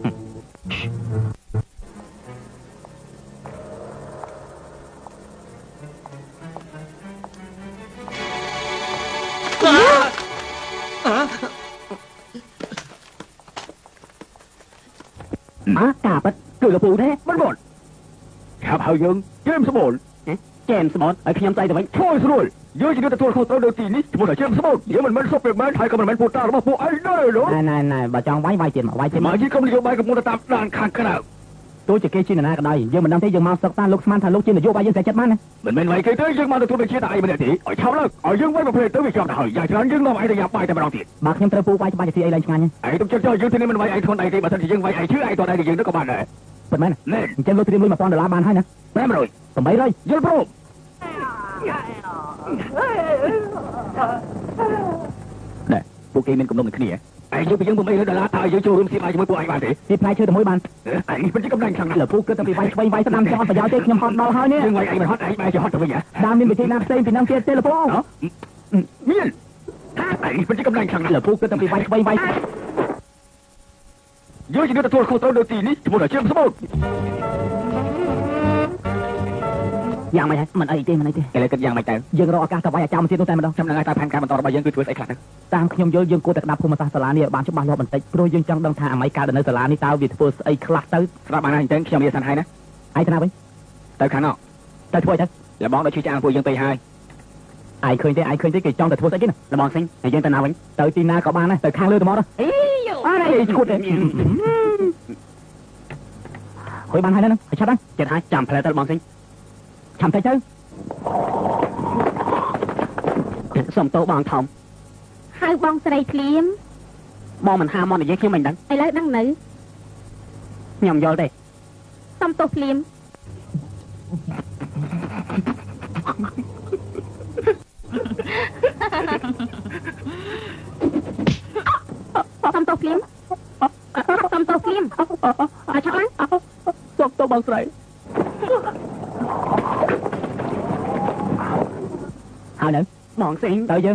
ម៉ាកាបគឺលពូទេមិនបត់ខាប់ហើយយើងជេមស្បូនជេមស្បូនឲ្យខ្ញុំស្អីទៅវិញឈួយស្រួលយើងជាទទួលខុសត្រូវនៅទីនេះឈ្មោះថាជេមស្បូនយើងមិនមែនសុបពេលមែនហើយក៏មិនមែនពូតារបស់ពួកឯងដែរលោកណែណែណែបើចង់វាយវាយទៀតមកវាយទៀតមកយើងកុំនយោបាយកំពុងតែតាមដានខាងក្រៅទោះជាគេជាណាក៏ដោយយើងមិនដឹងទេយើងមកសិក្សាលោកស្មានថាលោកជានយោបាយយើងតែចិត្តបានណាមិនមែនវាយគេទេយើងមកទទួលវិជាតែឯងម្នាក់ទេឲ្យឆាប់លើកឲ្យយើងវាយប្រភេទទៅវាជាប់ទៅហើយយ៉ាងច្រើនយើងនាំឯងទៅយ៉ាប់បាយតែម្ដងទៀតបើខ្ញុំត្រូវពូវាយច្បាស់ជាទីអីឡើងឆ្ងាញ់ឯងទុកចិត្តចោលយើងទីនេះមិនវាយឯងខ្លួនឯងទេបើមិនជាយើងវាយឯងឈឺឯងតតែយើងទៅក៏បានដែរប៉ុន្មានណែអញ្ចឹងលោកត្រៀមលុយmột nghìnដុល្លារបានហើយណាប្រាំរយtámរយយល់ព្រមណែពួកគេមានកំណត់នឹងគ្នាឯងយកពីយើងtámរយដុល្លារតើយើងចូលរួមស៊ីបាយជាមួយពួកឯងបានទេស៊ីផ្លែឈើតែមួយបានឯងមិនជាកំណាញ់ខ្លាំងណាស់លើពួកគឺតែពីវាយឆ្វេងវាយស្ដាំចង់អត់ប្រយោជន៍ទេខ្ញុំហត់ដល់ហើយនេះយើងវាយឯងមិនហត់ឯងបែរជាហត់ទៅវិញហ៎ដើមមានវិធីណាផ្សេងពីនឹងទៀតទេលោកពូមានថាឯងមិនជាកំណាញ់ខ្លាំងណាស់លើពួកគឺតែពីវាយឆ្វេងវាយយើងជាទទួលខុសត្រូវនៅទីនេះឈ្មោះថាជើងស្បូតយ៉ាងម៉េចមិនអីទេមិនអីទេឥឡូវគិតយ៉ាងម៉េចទៅយើងរកឱកាសទៅវាយអាចារ្យមួយទៀតនោះតែម្ដងខ្ញុំនឹងឲ្យតែផែនការបន្តរបស់យើងគឺធ្វើស្អីខ្លះទៅតាមខ្ញុំយល់យើងគួរតែក្តាប់ភូមិសាស្ត្រសាលានេះឲ្យបានច្បាស់លាស់បន្តិចព្រោះយើងចង់ដឹងថាអាម៉េចកើតនៅសាលានេះតើវាធ្វើស្អីខ្លះទៅស្រាប់បានហើយអញ្ចឹងខ្ញុំនិយាយសិនហើយណាឯងទៅណាវិញទៅខាងនោះទៅធ្វើអីទៅលបងដល់ជួយចាងពួកយើងទៅហើយឯងឃើញទេឯងឃើញទេគេចង់ទៅធ្វើស្អីគេណាលបងសិញហើយយើងទៅណាវិញទៅទីណាក៏បានដែរទៅខាងលើទៅមកអីអរេឈុតទេហើយបានហើយហ្នឹងឆាប់ហ្នឹងចិត្តហើយចាំផ្លែទៅបងសិញចាំតែទៅសុំតោបងធំហៅបងស្រីភ្លាមបងមិនហាមកនិយាយខ្ញុំមិនដឹងឥឡូវដឹងនៅខ្ញុំយល់ទេសុំទោសភ្លាមសុំទោសភ្លាមសុំទោសភ្លាមអត់ឆាប់ណាសុំទោសបងស្រីហើយនៅបងសិងទៅយើង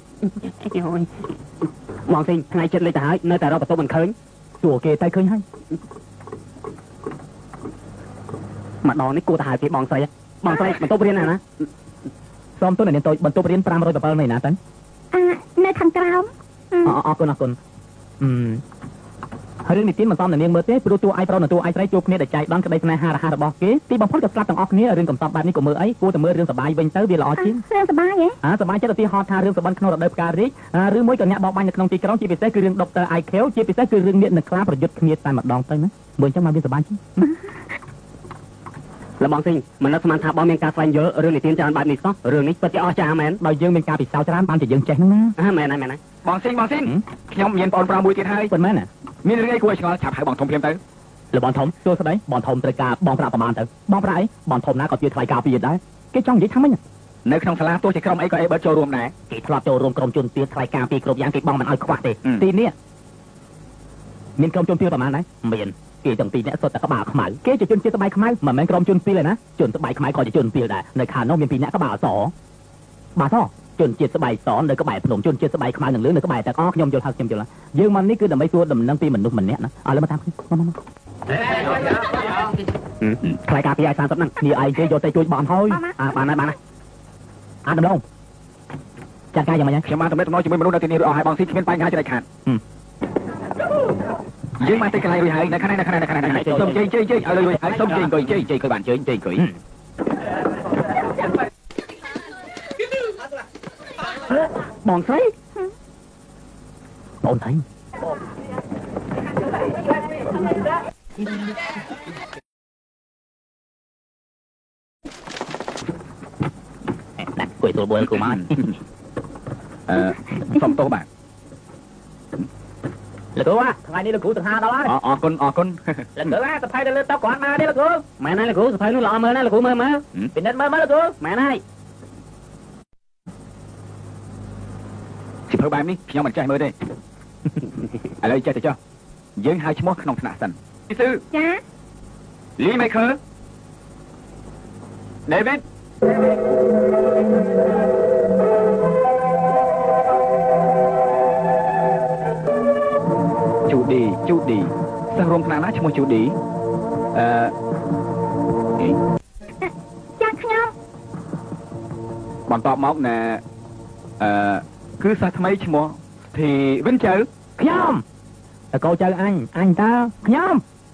បងសិងថ្ងៃចិត្តលេខទៅហើយនៅតែរកបន្ទប់មិនឃើញជួគេទៅឃើញហើយម្ដងនេះគួរតែហៅគេបងស្រីបងស្រីបន្ទប់រៀនណាណាសូមទោសអ្នកតូចបន្ទប់រៀន507នៅណាទៅអានៅខាងក្រោមអរគុណអរគុណអឺហើយរឿងនេះទៀនមិនសមនឹងនាងមើលទេព្រោះតួឯងប្រុសនិងតួឯងស្រីជួបគ្នាដោយចៃដន្យក្តីស្នេហារហ័សរបស់គេទីបំផុតក៏ស្លាប់ទាំងអស់គ្នារឿងកំសត់បែបនេះក៏មើលអីគួរតែមើលរឿងសប្បាយវិញទៅវាល្អជាងរឿងសប្បាយហ៎អាសប្បាយចិត្តឧទាហរណ៍ថារឿងសបិនក្នុងរដូវផ្ការីកឬមួយក៏អ្នកបោកបាញ់នៅក្នុងទីក្រុងជាពិសេសគឺរឿងដុកទ័រអាយខេវជាពិសេសគឺរឿងអ្នកនឹងខ្លាប្រយុទ្ធគ្នាតែម្ដងទៅណាមើលអញ្ចឹងមកវាសប្បាយជាងលបងសិងមិននឹកស្មានថាបងមានការស្វែងយល់រឿងនិទានច្រើនបែបនេះសោះរឿងនេះពិតជាអស្ចារ្យមែនដោយយើងមានការពិសោធន៍ច្រើនបានជាយើងចេះហ្នឹងណាអាមែនហើយមែនហើយបងសិងបងសិងខ្ញុំមានបងប្រុសមួយទៀតហើយប៉ុន្មានណាមានរឿងអីគួរឲ្យឆ្ងល់ឆាប់ហៅបងធំភ្លាមទៅលបងធំចូលស្ដីបងធំត្រូវការបងប្រាប់ប្រមាណទៅបងប្រាប់អីបងធំណាក៏ជាថ្លៃការពារដែរគេចង់និយាយថាម៉េចនៅក្នុងសាលាទោះជាក្រុមអីក៏អីបើចូលរួមដែរគេធ្លាប់ចូលរួមក្រុមជនទារថ្លៃការពារគ្រប់យ៉ាងគេបងមិនឲ្យខ្វះទេទីនេះមានក្រុមជនទារប្រមាណដែរមានគេទាំងពីរអ្នកសុទ្ធតែក្បាលខ្មៅគេជាជនជាតិស្បែកខ្មៅមិនមែនក្រុមជនពីរទេណាជនស្បែកខ្មៅក៏ជាជនពីរដែរនៅខាងនោះមានពីរអ្នកក្បាលសបាទសជនជាតិស្បែកសនៅក្បែរភ្នំជនជាតិស្បែកខ្មៅនឹងលឿននៅក្បែរតែអស់ខ្ញុំយល់ហើយខ្ញុំយល់ហើយយើងមកនេះគឺដើម្បីសួរដំណឹងពីមនុស្សម្នាក់ណាឥឡូវមកតាមខ្ញុំមកខ្លាយការពីឲ្យសានហ្នឹងគ្នាឯងទេយកទៅជួយបងហើយអាបានហើយបានហើយអាដំណងចាត់ការយ៉ាងម៉េចខ្ញុំបានតំណែងតំណងជាមួយមនុស្សនៅទីនេះអស់ហើយបងស៊ីគ្មានបញ្ហាច្នៃខាតយើងមកទៅកន្លែងរួចហើយនៅខាងនេះនៅខាងនេះនៅខាងនេះសូមជើញជើញជើញឲ្យរួចហើយសូមជើញអង្គុយជើញជើញអង្គុយបានជើញជើញអង្គុយបងស្រីបងស្រីដាក់គួយទូលបុលគូមកអឺសុំទោសបាទលោកគ្រូថ្ងៃនេះលោកគ្រូទាំងហាដល់ហើយអរគុណអរគុណលោកគ្រូសភៅទៅលើតុគ្រាន់មកទេលោកគ្រូមែនហើយលោកគ្រូសភៅនោះល្អមើលណាលោកគ្រូមើលមើលពិនិត្យមើលមើលលោកគ្រូមែនហើយសភៅបែបនេះខ្ញុំមិនចេះមើលទេឥឡូវចេះទៅចុះយើងហៅឈ្មោះក្នុងថ្នាក់សិនពីស៊ឺចាលីមេខឺដេវីតជូឌីជូឌីសិស្សរួមថ្នាក់ណាឈ្មោះជូឌីអឺចាខ្ញុំបន្តមកណែអឺគឺសិស្សថ្មីឈ្មោះធីវិនចៅខ្ញុំតើកោចៅអញអញតើខ្ញុំ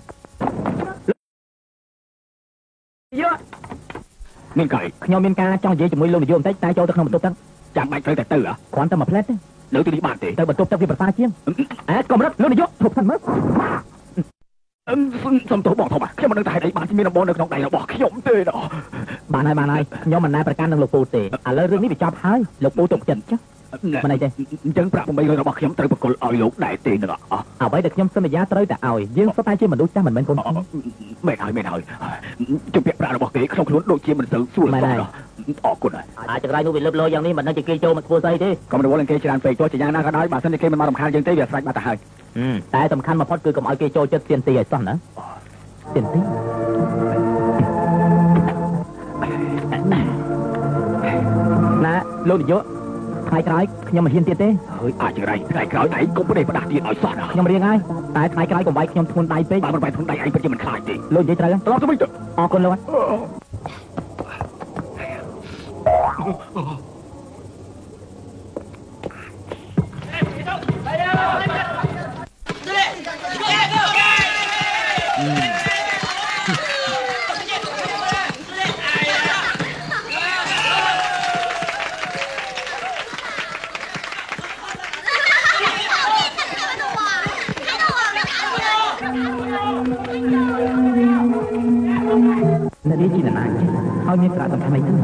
យកមានកៃខ្ញុំមានការចង់និយាយជាមួយលោកនាយកបន្តិចតែចូលទៅក្នុងបន្ទប់ទឹកចាំបាច់ត្រូវតែទៅគ្រាន់តែមួយផ្លែតទេនៅទីនេះបានទេទៅបន្ទប់ទឹកវាប្រសើរជាងអេកុំរត់លោកនាយកធប់សិនមើលអឹមសុំទោសបងធំខ្ញុំមិនដឹងថាហេតុអីបានមានដំបូងនៅក្នុងដៃរបស់ខ្ញុំទេបានហើយបានហើយខ្ញុំមិនណែប្រកាន់នឹងលោកពូទេឥឡូវរឿងនេះវាចប់ហើយលោកពូទុកចិត្តចុះមិនអីទេអញ្ចឹងប្រាក់eight hundredរបស់ខ្ញុំត្រូវបកគលឲ្យលោកដែរទេនឹងអស់អ្វីដែលខ្ញុំសន្យាត្រូវតែឲ្យយើងសុទ្ធតែជាមនុស្សចាស់មិនមែនកូនមែនហើយមែនហើយជំពាក់ប្រាក់របស់គេក្នុងខ្លួនដូចជាមិនសូវស្រួលទេអរគុណហើយអាចក្រោយនោះវាលឹបលោយ៉ាងនេះមិនដឹងជាគេចូលមកធ្វើស្អីទេកុំរវល់នឹងគេច្រើនពេកទោះជាយ៉ាងណាក៏ដោយបើសិនជាគេមិនមករំខានយើងទេវាស្រេចបាត់ទៅហើយតែសំខាន់បំផុតគឺកុំឲ្យគេចូលចិត្តទៀនទីឲ្យសោះណាទៀនទីណាលោកនាយកថ្ងៃក្រោយខ្ញុំមិនហ៊ានទៀតទេហើយអាចចង្រៃថ្ងៃក្រោយឯងកុំប្រេះផ្ដាស់ទៀតឲ្យសោះណាខ្ញុំរៀងហើយតែថ្ងៃក្រោយកុំវាយខ្ញុំធ្ងន់ដៃពេកបើមិនវាយធ្ងន់ដៃឯងពិតជាមិនខ្លាចទេលោកនិយាយត្រូវត្រឡប់ទៅវិញទៅអរគុណលោកនៅនេះជាណាស់ហើយមានប្រាក់សំខាន់អីទៅ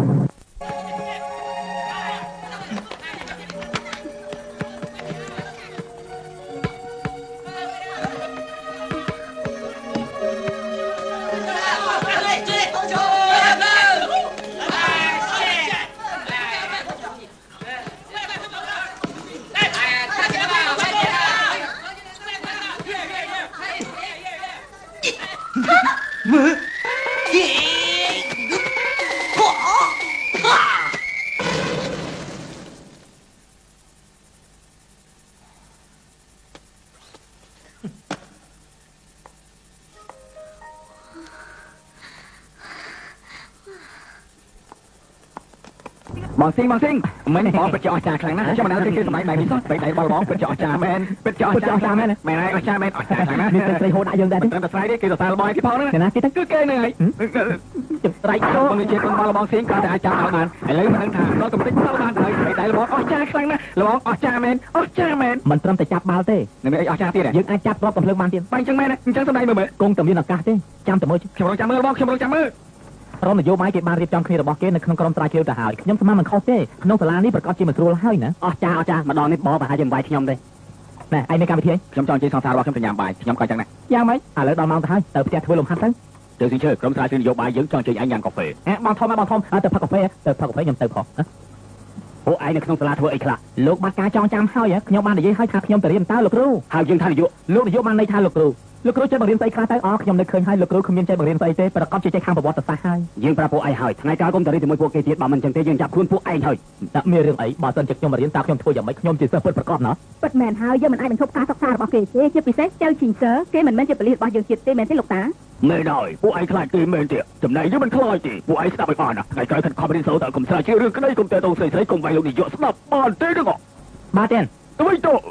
បងស៊ីងបងស៊ីងមិនបងពិតជាអស្ចារ្យខ្លាំងណាស់ខ្ញុំមិនដឹងគេសម្ដែងបែបនេះសោះបែបដៃបលបងពិតជាអស្ចារ្យមែនពិតជាអស្ចារ្យមែនមែនហើយអស្ចារ្យមែនអស្ចារ្យខ្លាំងណាស់មានត្រីហូតដាក់យើងដែរទេតែស្រ័យទេគេសរសើរបងគេផងណាគេទៅគឺគេនឹងហើយជំស្រ័យចូលបងជាគុណបលបងស៊ីងគាត់តែអាចចាប់ឲ្យបានឥឡូវមិនដឹងថាដល់កំតិចទៅបានហើយបែបដៃបងអស្ចារ្យខ្លាំងណាស់បងអស្ចារ្យមែនអស្ចារ្យមែនមិនត្រឹមតែចាប់បាល់ទេនឹងមានអីអស្ចារ្យទៀតយើងអាចចាប់គ្រាប់កំភ្លើងបានទៀតបែបអញ្ចឹងមែនអញ្ចឹងសម្ដែងមើលមើលគង់តែមានឱកាសទេចាំតែមើលខ្ញុំរងចាំមើលបងខ្ញុំរងចាំមើលក្រុមនយោបាយគេបានរៀបចំគ្នារបស់គេនៅក្នុងក្រុមស្រាវជ្រាវទៅហើយខ្ញុំស្មានមិនខុសទេក្នុងសាលានេះប្រកាសជាមិនស្រួលហើយណាអស្ចារ្យអស្ចារ្យម្ដងនេះបបប្រហែលជាមិនវាយខ្ញុំទេណែឯងមានកម្មវិធីខ្ញុំចង់ជិះសង្សាររបស់ខ្ញុំទៅញ៉ាំបាយខ្ញុំក៏ចឹងដែរយ៉ាងម៉េចឥឡូវដល់ម៉ោងទៅហើយទៅផ្ទះធ្វើលំហាត់ទៅទៅស៊ីឈើក្រុមស្រាវជ្រាវនយោបាយយើងចង់ជិះឯងញ៉ាំកាហ្វេអេបងធំបងធំទៅផឹកកាហ្វេទៅផឹកកាហ្វេខ្ញុំទៅផងពួកឯងនៅក្នុងសាលាធ្វើអីខ្លះលោកបានការចងចាំហើយខ្ញុំបាននិយាយឲ្យថាខ្ញុំទៅរៀនតើលោកគ្រូហើយយើងថានយោលោកនយោបានន័យថាលោកគ្រូលោកគ្រូចេះបង្រៀនស្អីខ្លះទៅអខ្ញុំនៅឃើញហើយលោកគ្រូគ្មានចេះបង្រៀនស្អីទេប្រកបជាចេះខាងប្រវត្តិសាស្ត្រហើយយើងប្រាប់ពួកឯងហើយថ្ងៃក្រោយគុំតារីជាមួយពួកគេទៀតបើមិនចឹងទេយើងចាប់ខ្លួនពួកឯងហើយតែមានរឿងអីបើសិនជាខ្ញុំរៀនតើខ្ញុំធ្វើយ៉ាងម៉េចខ្ញុំជាសិស្សពិតប្រកបណាពិតមែនហើយយើងមិនអាចបញ្ឈប់ការសិក្សារបស់គេទេជាពិសេសចៅជីងសើគេមិនមែនជាប៉ូលីសរបស់យើងទៀតទេមែនទេលោកតាមែនហើយពួកឯងខ្លាចគេមែនទេចំណែកយើងមិនខ្លាចទេពួកឯងស្ដាប់ឲ្យបានណាថ្ងៃក្រោយខិតខំរៀនសូត្រតើគុំស្រាវជ្រាវរឿងក្តីគុំតែតងស្រីស្រីគុំវាយលោកនាយកស្ដាប់បានទេទេក៏បាទទេទៅវិញទៅ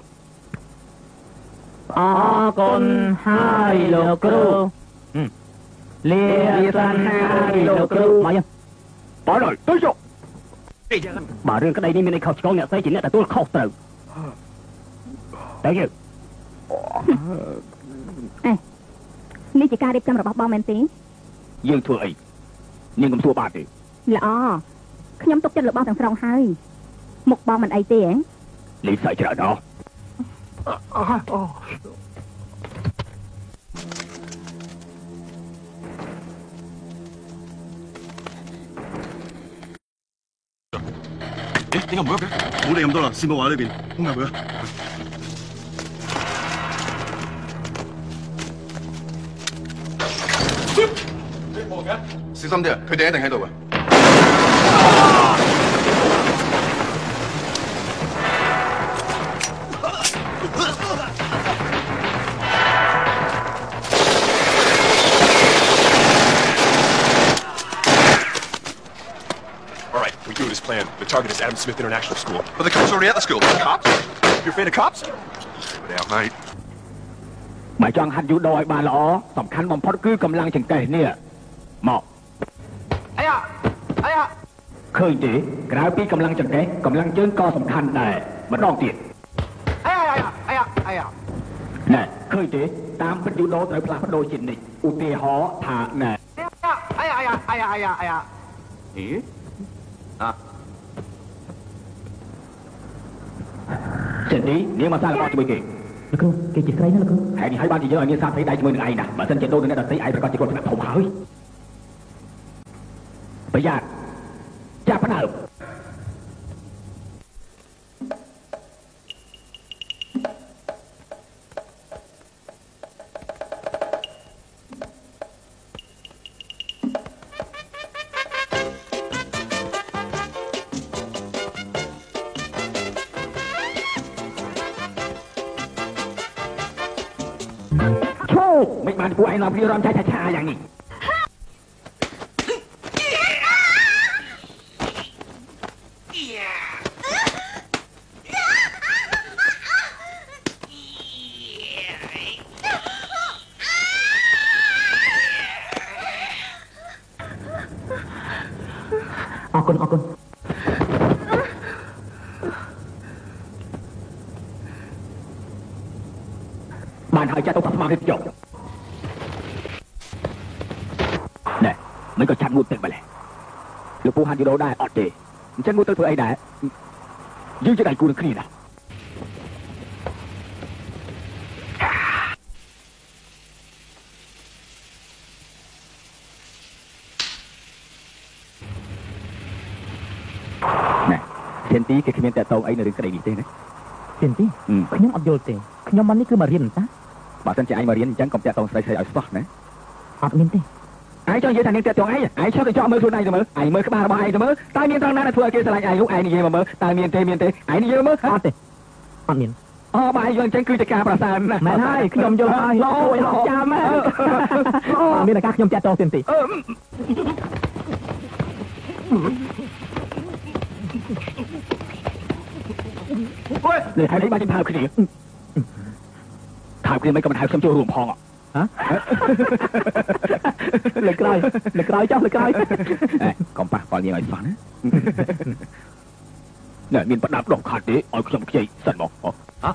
អរគុណហើយលោកគ្រូលាសិនហើយលោកគ្រូមកយើងបានហើយទៅចុះបើរឿងក្តីនេះមានអីខុសឆ្គងអ្នកស្រីជាអ្នកទទួលខុសត្រូវទៅយើងអេនេះជាការរៀបចំរបស់បងមែនទេយើងធ្វើអីនាងកុំសួរបាទទេល្អខ្ញុំទុកចិត្តរបស់ទាំងស្រុងហើយមុខបងមិនអីទេហ៎លីសើច្រើនអស់អូ誒，點解唔喐嘅？冇理咁多啦，先冇話呢邊，空入去啦。冇嘅，小心啲啊！佢哋一定喺度嘅。 Plan. The target is Adam Smith International School. But the cops are already at the school. Cops? You're afraid of cops? Get out, mate. បើចង់ហាត់យូដូឲ្យបានល្អសំខាន់បំផុតគឺកម្លាំងចង្កេះនេះមកអាយ៉ាអាយ៉ាឃើញទេក្រៅពីកម្លាំងចង្កេះកម្លាំងជើងក៏សំខាន់ដែរម្ដងទៀតអាយ៉ាអាយ៉ាអាយ៉ាណែឃើញទេតាមពិតយូដូត្រូវផ្លាស់ប្ដូរជានិច្ចឧទាហរណ៍ថាណែអាយ៉ាអាយ៉ាអាយ៉ាអាយ៉ាអាយ៉ាអីអចេញទីនាងមកសាកល្បងជាមួយគេលោកគ្រូគេជាស្រីណាលោកគ្រូហើយនេះហើយបានជាយើងឲ្យនាងសាកស្រីដៃជាមួយនឹងឯងណាបើមិនជាដូននឹងអ្នកដទៃឯងប្រកាសជាគាត់ថ្នាក់ធំហើយប្រយ័ត្នចាប់ផ្ដើមមិនបានពួកឯងនាំគ្នារំឆាឆាឆាយ៉ាងនេះអរគុណអរគុណបានហើយចាត់ទៅស្មារតីចុះមិនក៏ឆាត់ងូតទៅម្លេះលោកពូហាត់យូដូដែរអត់ទេអញ្ចឹងងូតទៅធ្វើអីដែរយើងជាដៃគូនឹងគ្នាណាណែសិនទីគេគ្មានតែតោអីនៅរឿងក្តីនេះទេណាសិនទីខ្ញុំអត់យល់ទេខ្ញុំមកនេះគឺមករៀនតាបើសិនជាឯងមករៀនអញ្ចឹងកុំតាក់តងស្រីស្រីឲ្យស្បោះណាអត់មានទេឯងចង់និយាយថានាងតាក់ទងឯងឯងឈប់ទៅចោលមើលខ្លួនឯងទៅមើលឯងមើលក្បាលរបស់ឯងទៅមើលតើមានត្រង់ណាដែលធ្វើឲ្យគេស្រឡាញ់ឯងនោះឯងនិយាយមកមើលតើមានទេមានទេឯងនិយាយមើលអត់ទេអត់មានអូបើឯងយល់អញ្ចឹងគឺជាការប្រសើរណាស់មែនហើយខ្ញុំយល់ហើយលោឲ្យលោកចាំមែនអូមានតែការខ្ញុំតាក់ទងទេទីអូយនេះហើយបានជិះហៅគ្នាថើគ្នាមិនក៏មិនហៅខ្ញុំចូលរួមផងហ៎លើក្រោយលើក្រោយចុះលើក្រោយកុំប៉ះប៉ល់នាងឲ្យសោះណាណែមានប្រដាប់ដុសខាត់ទេឲ្យខ្ញុំខ្ចីសិនមកហ៎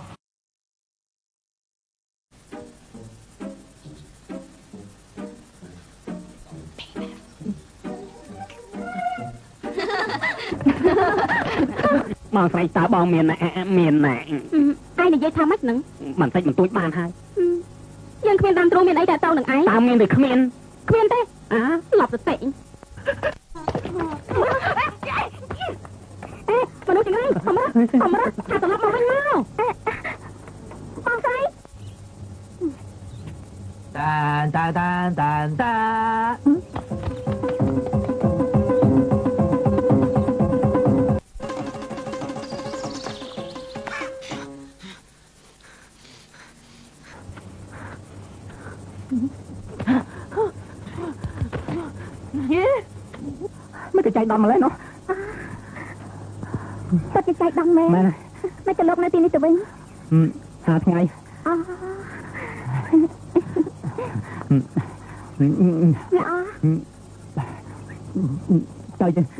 បងស្រីតើបងមានមានណែឯងនិយាយថាម៉េចហ្នឹងបន្តិចបន្តួចបានហើយយើងគ្មានតាមទ្រូមានអីតែតោនឹងឯងតាមមានតែគ្មានគ្មានទេអាស្លាប់សតិអេមនុស្សចឹងហ្នឹងអមរអមរថាត្រឡប់មកវិញមកបងស្រីយេមិនក៏ចៃដំម្លេះនោះបាត់ចៃដំមែនមិនទៅលោកនៅទីនេះទៅវិញហាថ្ងៃអូអ្នកអចៃចឹង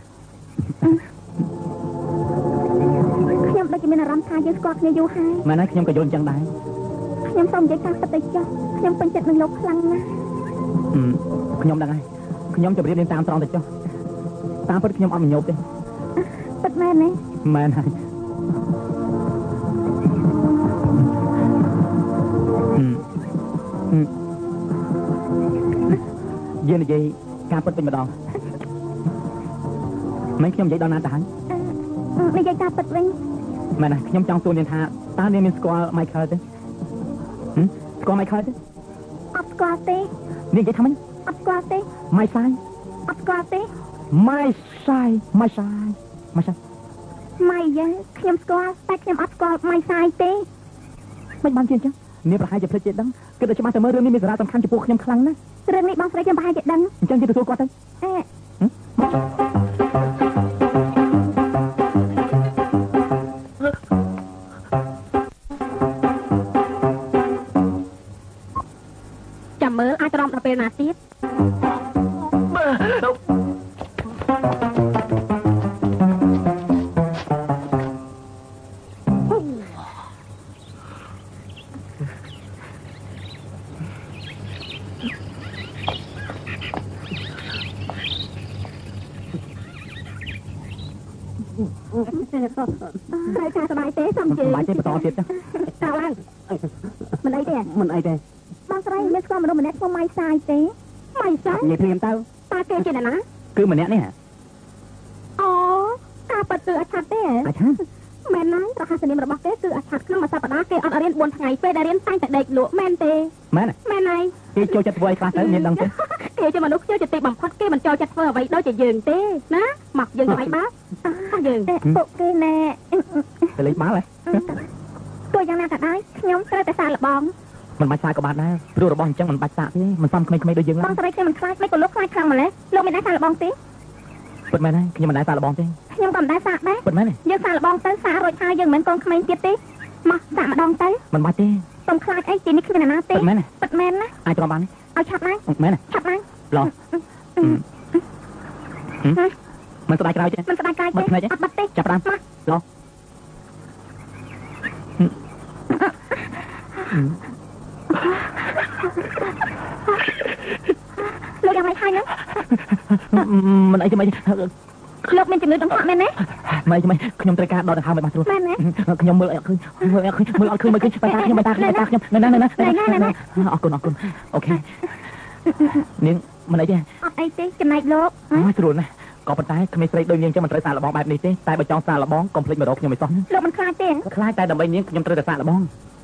ខ្ញុំដូចជាមានអារម្មណ៍ថាយើងស្គាល់គ្នាយូរហើយមែនហើយខ្ញុំក៏យល់អញ្ចឹងដែរខ្ញុំសូមនិយាយការពិតទៅចុះខ្ញុំពេញចិត្តនឹងលោកខ្លាំងណាស់ខ្ញុំដឹងហើយខ្ញុំជម្រាបរៀនតាមត្រង់ទៅចុះតាមពិតខ្ញុំអត់មញោបទេពិតមែនទេមែនហើយយើងនិយាយការពិតពេញម្ដងមិនខ្ញុំនិយាយដល់ណាទៅហើយនិយាយការពិតវិញមែនណាខ្ញុំចង់សួរនាងថាតើនាងមានស្គាល់ Michael ទេស្គាល់ Michael ទេអត់ស្គាល់ទេនាងនិយាយថាម៉េចអត់ស្គាល់ទេ Michael អត់ស្គាល់ទេ Michael Michael Michael ម៉ៃយ៉ាខ្ញុំស្គាល់តែខ្ញុំអត់ស្គាល់ Michael ទេមិនបានជាអញ្ចឹងនាងប្រហែលជាភ្លេចចេះដឹងគិតតែច្បាស់តែមើលរឿងនេះមានសារៈសំខាន់ចំពោះខ្ញុំខ្លាំងណាស់រឿងនេះបងស្រីខ្ញុំប្រហែលជាដឹងអញ្ចឹងគេទទួលគាត់ទៅអេចាំមើលអាចទ្រាំដល់ពេលណាទៀតហើយថាសบายទេសំជើសบายទេបន្តទៀតចាតើឡើងមិនអីទេមិនអីទេបងស្រីមានស្គាល់មនុស្សម្នាក់ឈ្មោះម៉ៃសាយទេម៉ៃសាយនិយាយព្រាមទៅតើគេជាអ្នកណាគឺម្នាក់នេះអូការប៉ັດគឺអច្ឆាត់ទេអច្ឆាត់មែនហើយរហស្សនាមរបស់គេគឺអច្ឆាត់ក្នុងមួយសប្តាហ៍គេអត់រៀនបួនថ្ងៃពេលដែលរៀនតែងតែដេកលក់មែនទេមែនមែនហើយគេចូលចិត្តធ្វើអីខ្លះទៅមានដឹងទេគេជាមនុស្សចូលចិត្តទីបំផុតគេមិនចូលចិត្តធ្វើអ្វីដូចជាយើងទេណាមកយើងស្បែកបាល់យើងពួកគេណែទៅលេងបាល់ហ៎ទោះយ៉ាងណាក៏ដោយខ្ញុំត្រូវតែសាកល្បងមិនបាច់សាកក៏បានដែរព្រោះរបស់អញ្ចឹងមិនបាច់សាកទេមិនសមក្មេងៗដូចយើងឡើយបងស្រីខ្ញុំមិនខ្លាចមិនក៏លោកខ្លាចខ្លាំងម្ល៉េះលោកមិនដែរសាកល្បងទេពិតមែនហើយខ្ញុំមិនដែរសាកល្បងទេខ្ញុំក៏មិនដែរសាកដែរពិតមែនយើងសាកល្បងទៅសាករួចហើយយើងមិនមែនកូនក្មេងទៀតទេមកសាកម្ដងទៅមិនបាច់ទេខ្ញុំខ្លាចអីទីនេះគ្មានអ្នកណាទេពិតមែនពិតមែនណាអាចទ្រាំបានឲ្យឆាប់ឡើងមែនឆាប់ឡើងឡោះមិនស្ដាយក្រោយទេមិនស្ដាយក្រោយទេអត់បាត់ទេចាប់ដើមឡោះលោកយ៉ាងម៉េចហើយហ្នឹងមិនអីទេមិនលោកមានជំងឺដង្កាក់មែនទេមិនអីទេខ្ញុំត្រូវការដកដង្ហើមឲ្យបានស្រួលមែនទេខ្ញុំមើលអត់ឃើញមើលអត់ឃើញមើលអត់ឃើញមើលឃើញបតាខ្ញុំបតាខ្ញុំបតាខ្ញុំណែណែណែអរគុណអរគុណអូខេនាងមិនអីទេអត់អីទេចំណែកលោកអូស្រួលណាស់ក៏ប៉ុន្តែក្មេងស្រីដូចនាងចឹងមិនត្រូវសាកល្បងបែបនេះទេតែបើចង់សាកល្បងកុំភ្លេចមករកខ្ញុំឲ្យសោះលោកមិនខ្លាចទេខ្លាចតែដើម្បីនាងខ្ញុំត្រូវតែសាកល្បង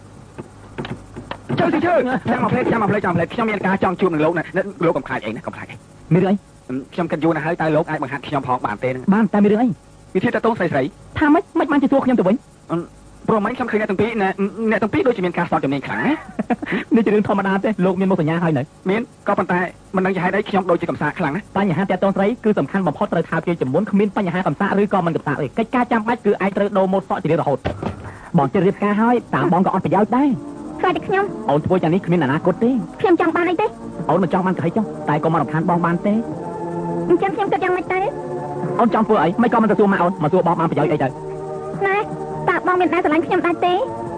ជើជើចាំមកភ្លេចចាំមកភ្លេចចាំភ្លេចខ្ញុំមានការចង់ជួបនឹងលោកណាលោកកុំខ្លាចអីណាកុំខ្លាចអីមានរឿងអីខ្ញុំគិតយូរណាស់ហើយតើលោកអាចបង្ហាត់ខ្ញុំផងបានទេហ្នឹងបានតែមានរឿងអីវិធីតតងស្រីស្រីថាម៉េចមិនបានជាទួខ្ញុំទៅវិញព្រោះមិនខ្ញុំឃើញអ្នកទាំងពីរអ្នកទាំងពីរដូចជាមានការស្ទាត់ជំនាញខ្លាំងណានេះជារឿងធម្មតាទេលោកមានមុខសញ្ញាហើយនៅមានក៏ប៉ុន្តែមិនដឹងជាហេតុអីខ្ញុំដូចជាកំសាខ្លាំងណាបញ្ហាតតងស្រីគឺសំខាន់បំផុតត្រូវថាជាជំនុនគ្មានបញ្ហាកំសាឬក៏មិនកំសាទេកិច្ចការចាំបាច់គឺអាចត្រូវដូរម៉ូតសក់ជារៀងរហូតបងជិះរៀបការហើយតាមបងក៏អត់ប្រយោជន៍ដែរខ្លាចតែខ្ញុំអូនធ្វើយ៉ាងនេះគ្មានអនាគតទេខ្ញុំចង់បានអីទេអូនមិនចង់បានកុហកចុះតែក៏មិនរំខានបងបានទេអញ្ចឹងខ្ញុំគិតយ៉ាងម៉េចទៅអូនចង់ធ្វើអីមិនក៏មិនទទួលមកអូនមកទួបងបានប្រយោជន៍អីទៅណែតើបងមានដែរស្រឡាញ់ខ្ញុំដែរទេ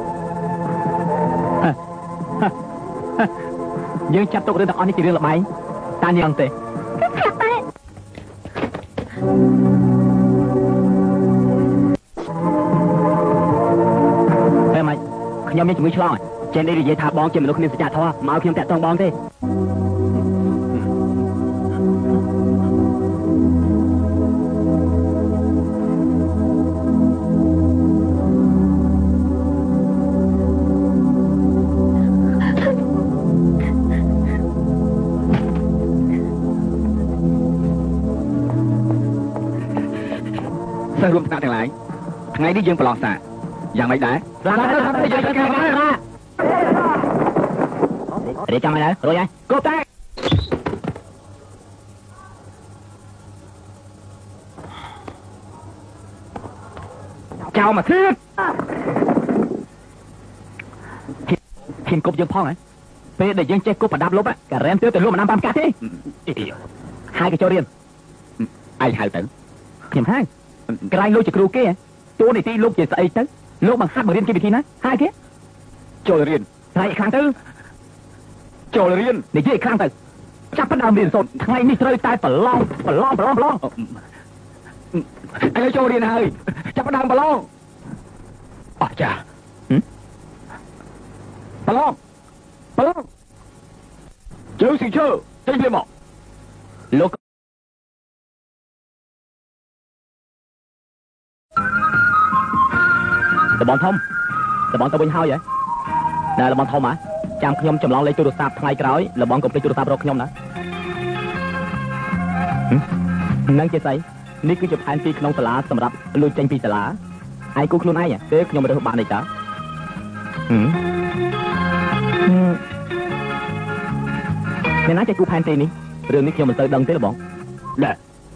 យើងចាត់ទុករឿងទាំងអស់នេះជារឿងល្បែងតានាងទេប្រាប់តែហេម៉េចខ្ញុំមានជំងឺឆ្លងចេះនិយាយថាបងជាមនុស្សគ្មានសច្ចធម៌មកខ្ញុំតាក់ទងបងទេសិស្សរួមថ្នាក់ទាំងឡាយថ្ងៃនេះយើងប្រឡងសាយ៉ាងម៉េចដែររៀបចំហើយរួចហើយគប់តែចៅមកទៀតហ៊ានគប់យើងផងហ៎ពេលដែលយើងចេះគប់ប្រដាប់លុបការ៉ែមទើបទៅលុបម្ដងតាមកាត់ទេហើយក៏ចូលរៀនឯងហៅទៅខ្ញុំហៅកន្លែងលោកជាគ្រូគេតួនាទីលោកជាស្អីទៅលោកបង្ហាត់បង្រៀនគេវិធីណាហើយគេចូលរៀនថ្ងៃខ្លាំងទៅចូលរៀននិយាយខ្លាំងទៅចាប់ផ្ដើមរៀនសូត្រថ្ងៃនេះត្រូវតែប្រឡងប្រឡងប្រឡងប្រឡងឥឡូវចូលរៀនហើយចាប់ផ្ដើមប្រឡងអស់ចាប្រឡងប្រឡងជើងស៊ីឈើចេញវាមកលោកតបងធំតបងទៅវិញហើយហ៎ណែលបងធំហ៎ចាំខ្ញុំចម្លងលេខទូរស័ព្ទថ្ងៃក្រោយលបងកុំភ្លេចទូរស័ព្ទរកខ្ញុំណានឹងជាស្អីនេះគឺជាផែនទីក្នុងសាលាសម្រាប់លួចចេញពីសាលាឯងគូខ្លួនឯងទេខ្ញុំរើសបានទេតាអ្នកណាចេះគូផែនទីនេះរឿងនេះខ្ញុំមិនទៅដឹងទេបងដែរ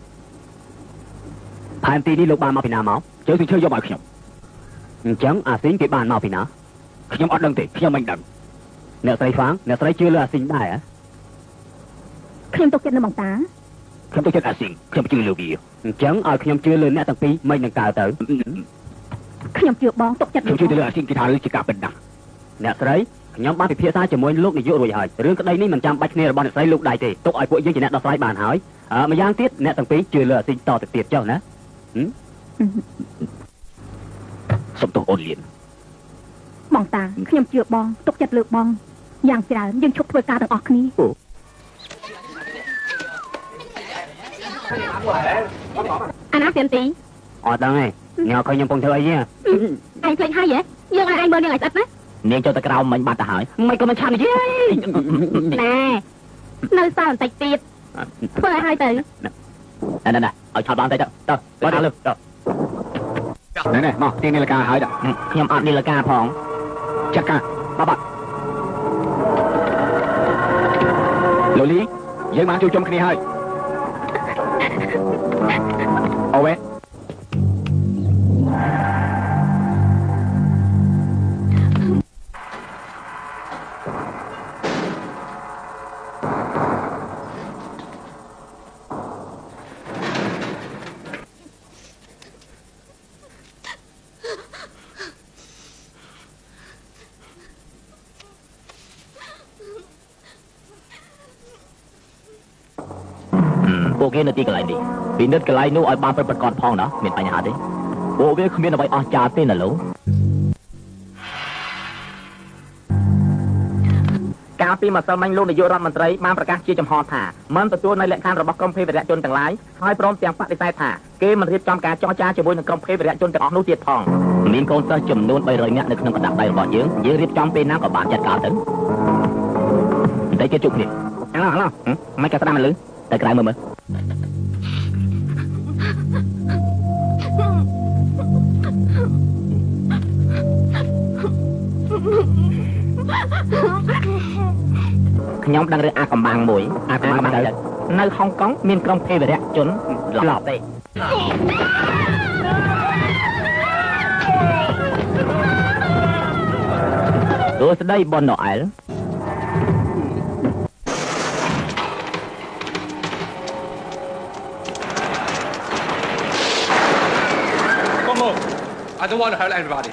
ផែនទីនេះលោកបានមកពីណាមកជើងស៊ីឈើយកឲ្យខ្ញុំអញ្ចឹងអាស៊ីងគេបានមកពីណាខ្ញុំអត់ដឹងទេខ្ញុំមិនដឹងអ្នកស្រីហ្វាងអ្នកស្រីជឿលើអាស៊ីងដែរហ៎ខ្ញុំទុកចិត្តនៅបងតាខ្ញុំទុកចិត្តអាស៊ីងខ្ញុំជឿលើវាអញ្ចឹងឲ្យខ្ញុំជឿលើអ្នកទាំងពីរមិននឹងកើតទៅខ្ញុំជឿបងទុកចិត្តខ្ញុំជឿលើអាស៊ីងគេថាលើជាការពិតណាស់អ្នកស្រីខ្ញុំបានពិភាក្សាជាមួយលោកនាយករួចហើយរឿងក្តីនេះមិនចាំបាច់គ្នារបស់អ្នកស្រីលោកដៃទេទុកឲ្យពួកយើងជាអ្នកដោះស្រាយបានហើយម្យ៉ាងទៀតអ្នកទាំងពីរជឿលើអាស៊ីងតទៅទៀតចុះណាសុំទោសអូនលៀនបងតាខ្ញុំជឿបងទុកចិត្តលើបងយ៉ាងច្រើនយើងឈប់ធ្វើការទាំងអស់គ្នាអាណាទៀនទីអត់ដឹងទេញ៉ាំឃើញខ្ញុំពងធ្វើអីហ៎ឯងភ្លេចហើយហ៎យើងឲ្យឯងមើលនាងឲ្យស្អិតណានាងចូលទៅក្រោមមិញបាត់ទៅហើយមិនក៏មិនឆាន់និយាយណែនៅសល់បន្តិចទៀតធ្វើឲ្យហើយទៅណែណែឲ្យឆោតបានតិចទៅទៅទៅលើទៅណែណែមកទៀងនីលកាហើយខ្ញុំអត់នីលកាផងចាក់កាបាបាលូលីយើងបានជួបជុំគ្នាហើយអូវេពួកគេនៅទីកន្លែងនេះពិនិត្យកន្លែងនោះឲ្យបានប្រកបផងណាមានបញ្ហាទេពួកវាគ្មានអ្វីអស្ចារ្យទេណាលោកកាលពីម្សិលមិញលោកនាយករដ្ឋមន្ត្រីបានប្រកាសជាចំហថាមិនទទួលនៅលក្ខខណ្ឌរបស់ក្រុមភេរវជនទាំងឡាយហើយព្រមទាំងបដិសេធថាគេមិនរៀបចំការចរចាជាមួយនឹងក្រុមភេរវជនទាំងអស់នោះទៀតផងមានកូនសិស្សចំនួនបីរយនាក់នៅក្នុងកណ្ដាប់ដៃរបស់យើងយើងរៀបចំពេលណាក៏បានចាត់ការទៅបន្តិចគេជួបគ្នាអឡឡមិនក៏ស្ដាប់មិនលឺតែក្រៅមើលមើលខ្ញុំដឹងរឿងអាកំបាំងមួយអាកំបាំងទៅនៅហុងកុងមានក្រុមភេរវជនឡប់ទេទោះស្ដីប៉ុនណូអែល I don't want to hurt anybody.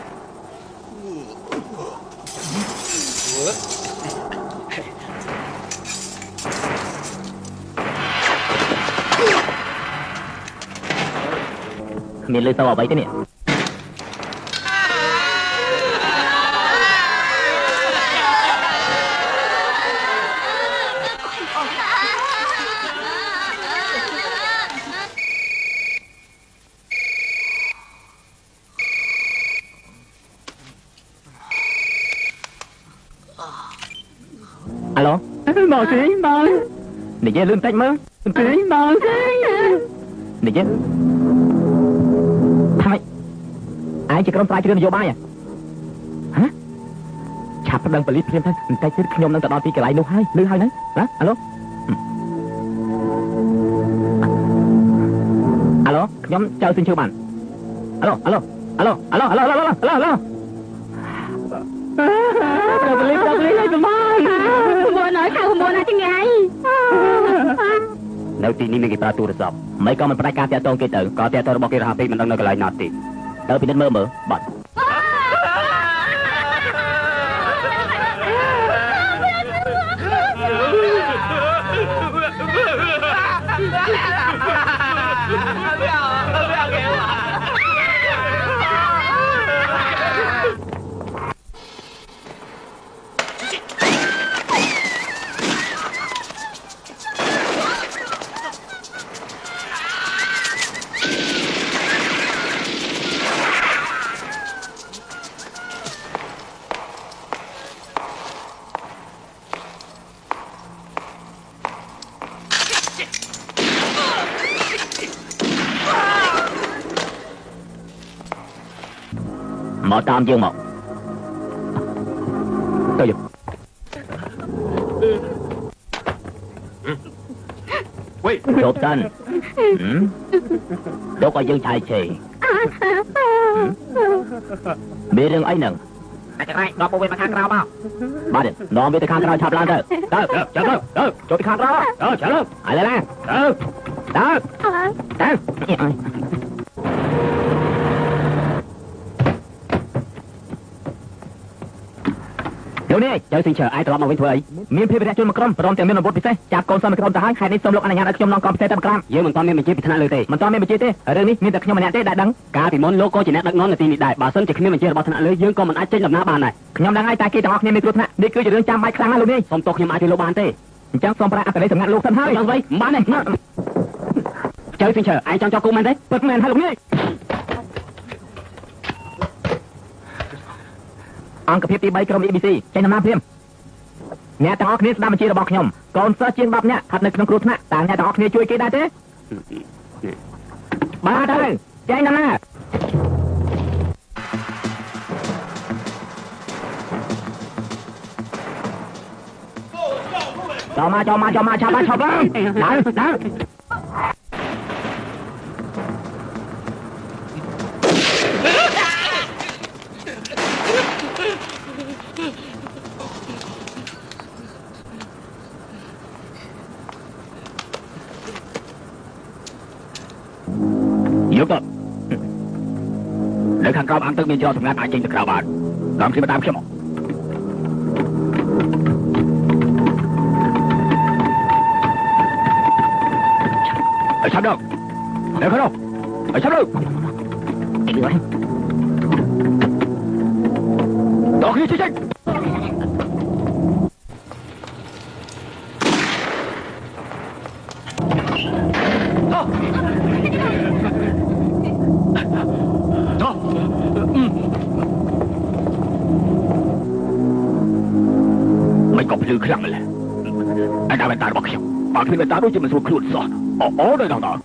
Mình lên tàu ở vậy thế nè. Alo, màu xí màu nè dê lương tách mơ xí màu xí nè dê thay ai chỉ có trái chưa nយោបាយhả hả ឆាប់ប្តឹងប៉ូលីសភ្លាមទៅតែជិតខ្ញុំនឹងទៅដល់ទីកន្លែងនោះហើយលឺហើយណាណាអាឡូអាឡូខ្ញុំចៅសិនជឿបានអាឡូអាឡូអាឡូអាឡូអាឡូអាឡូអាឡូអាឡូដល់ប៉ូលីសដល់ប៉ូលីសហើយប្រមាណមួយណើខៅមួយណាចឹងហើយនៅទីនេះមានគេប្រើទូរស័ព្ទមិនក៏មិនផ្ដាច់ការតាក់ទងគេទៅក៏តាក់ទងរបស់គេរហ័សពេកមិនដឹងនៅកន្លែងណាទេទៅពិនិត្យមើលមើលបាត់មកតាមយើងមកទៅយកវ៉េជប់តាន់ដល់ក៏យើងឆាយឆេមានរឿងអីហ្នឹងអាចរ៉ៃដល់ពួកវាមកខាងក្រៅមកបាទនាំវាទៅខាងក្រៅឆាប់ឡើងទៅទៅចាំទៅទៅចូលទៅខាងក្រៅទៅចាំទៅហើយឡាទៅទៅទៅលោកនេះចៅសិនជើអាចត្រឡប់មកវិញធ្វើអីមានភាពរយៈជនមួយក្រុមព្រមទាំងមានអាវុធពិសេសចាប់កូនសិស្សមួយក្រុមទៅហើយខែនេះសូមលោកអនុញ្ញាតឲ្យខ្ញុំឡងកងពិសេសតែមួយក្រុមយើងមិនទាន់មានបញ្ជាពីថ្នាក់លើទេមិនទាន់មានបញ្ជាទេរឿងនេះមានតែខ្ញុំម្នាក់ទេដែលដឹងកាលពីមុនលោកក៏ជាអ្នកដឹកនាំនៅទីនេះដែរបើសិនជាគ្មានបញ្ជារបស់ថ្នាក់លើយើងក៏មិនអាចចេញដំណើរបានដែរខ្ញុំដឹងហើយតែគេទាំងអស់គ្នាមានគ្រោះថ្នាក់នេះគឺជារឿងចាំបាច់ខ្លាំងណាស់លោកនេះសូមទោសខ្ញុំអាចជួយលោកបានទេអញ្ចឹងសូមប្រាអត្ថន័យសម្ងាត់លោកសិនហើយយ៉ាងវិញបានទេចៅសិនជើឯងចង់ចោះគុំមែនទេពិតមែនហើយលោកនេះអង្គភាពទី3ក្រុម អេ ប៊ី ស៊ី ចេញដំណើរភ្លាមអ្នកទាំងអស់គ្នាស្ដាប់បញ្ជារបស់ខ្ញុំកូនសិស្សជាងដប់នាក់ស្ថិតនៅក្នុងគ្រោះថ្នាក់តើអ្នកទាំងអស់គ្នាជួយគេដែរទេបាទទៅចេញដំណើរចូលមកចូលមកចូលមកឆាប់ឆាប់ឡើងឡើងឡើងយកទៅនៅខាងក្រោមអង្គទឹកមានច្រកសម្ងាត់អាចចេញទៅក្រៅបានតាមគ្នាតាមខ្ញុំមកអើឆាប់ដល់នៅខាងនោះអើឆាប់ដល់អីនេះតោះគ្នាចេញមិនក៏ភ្លឺខ្លាំងម្ល៉េះអាដាវតារបស់ខ្ញុំបើគ្មានតាដូចជាមិនស្រួលខ្លួនសោះអូអូដល់ដល់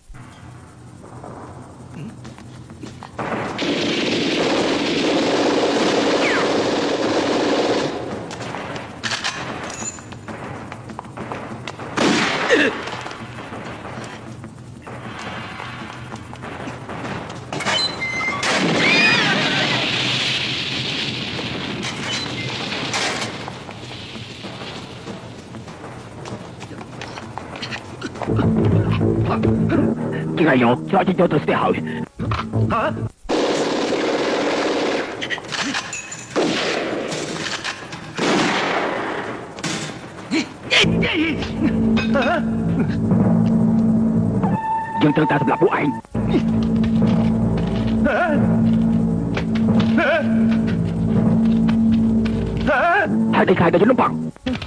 ថ្ងៃយកច្រកចេញចូលទៅស្ទះហើយហ៎យើងត្រូវតែសម្លាប់ពួកឯងហើយដេកខាយទៅជំនុំបង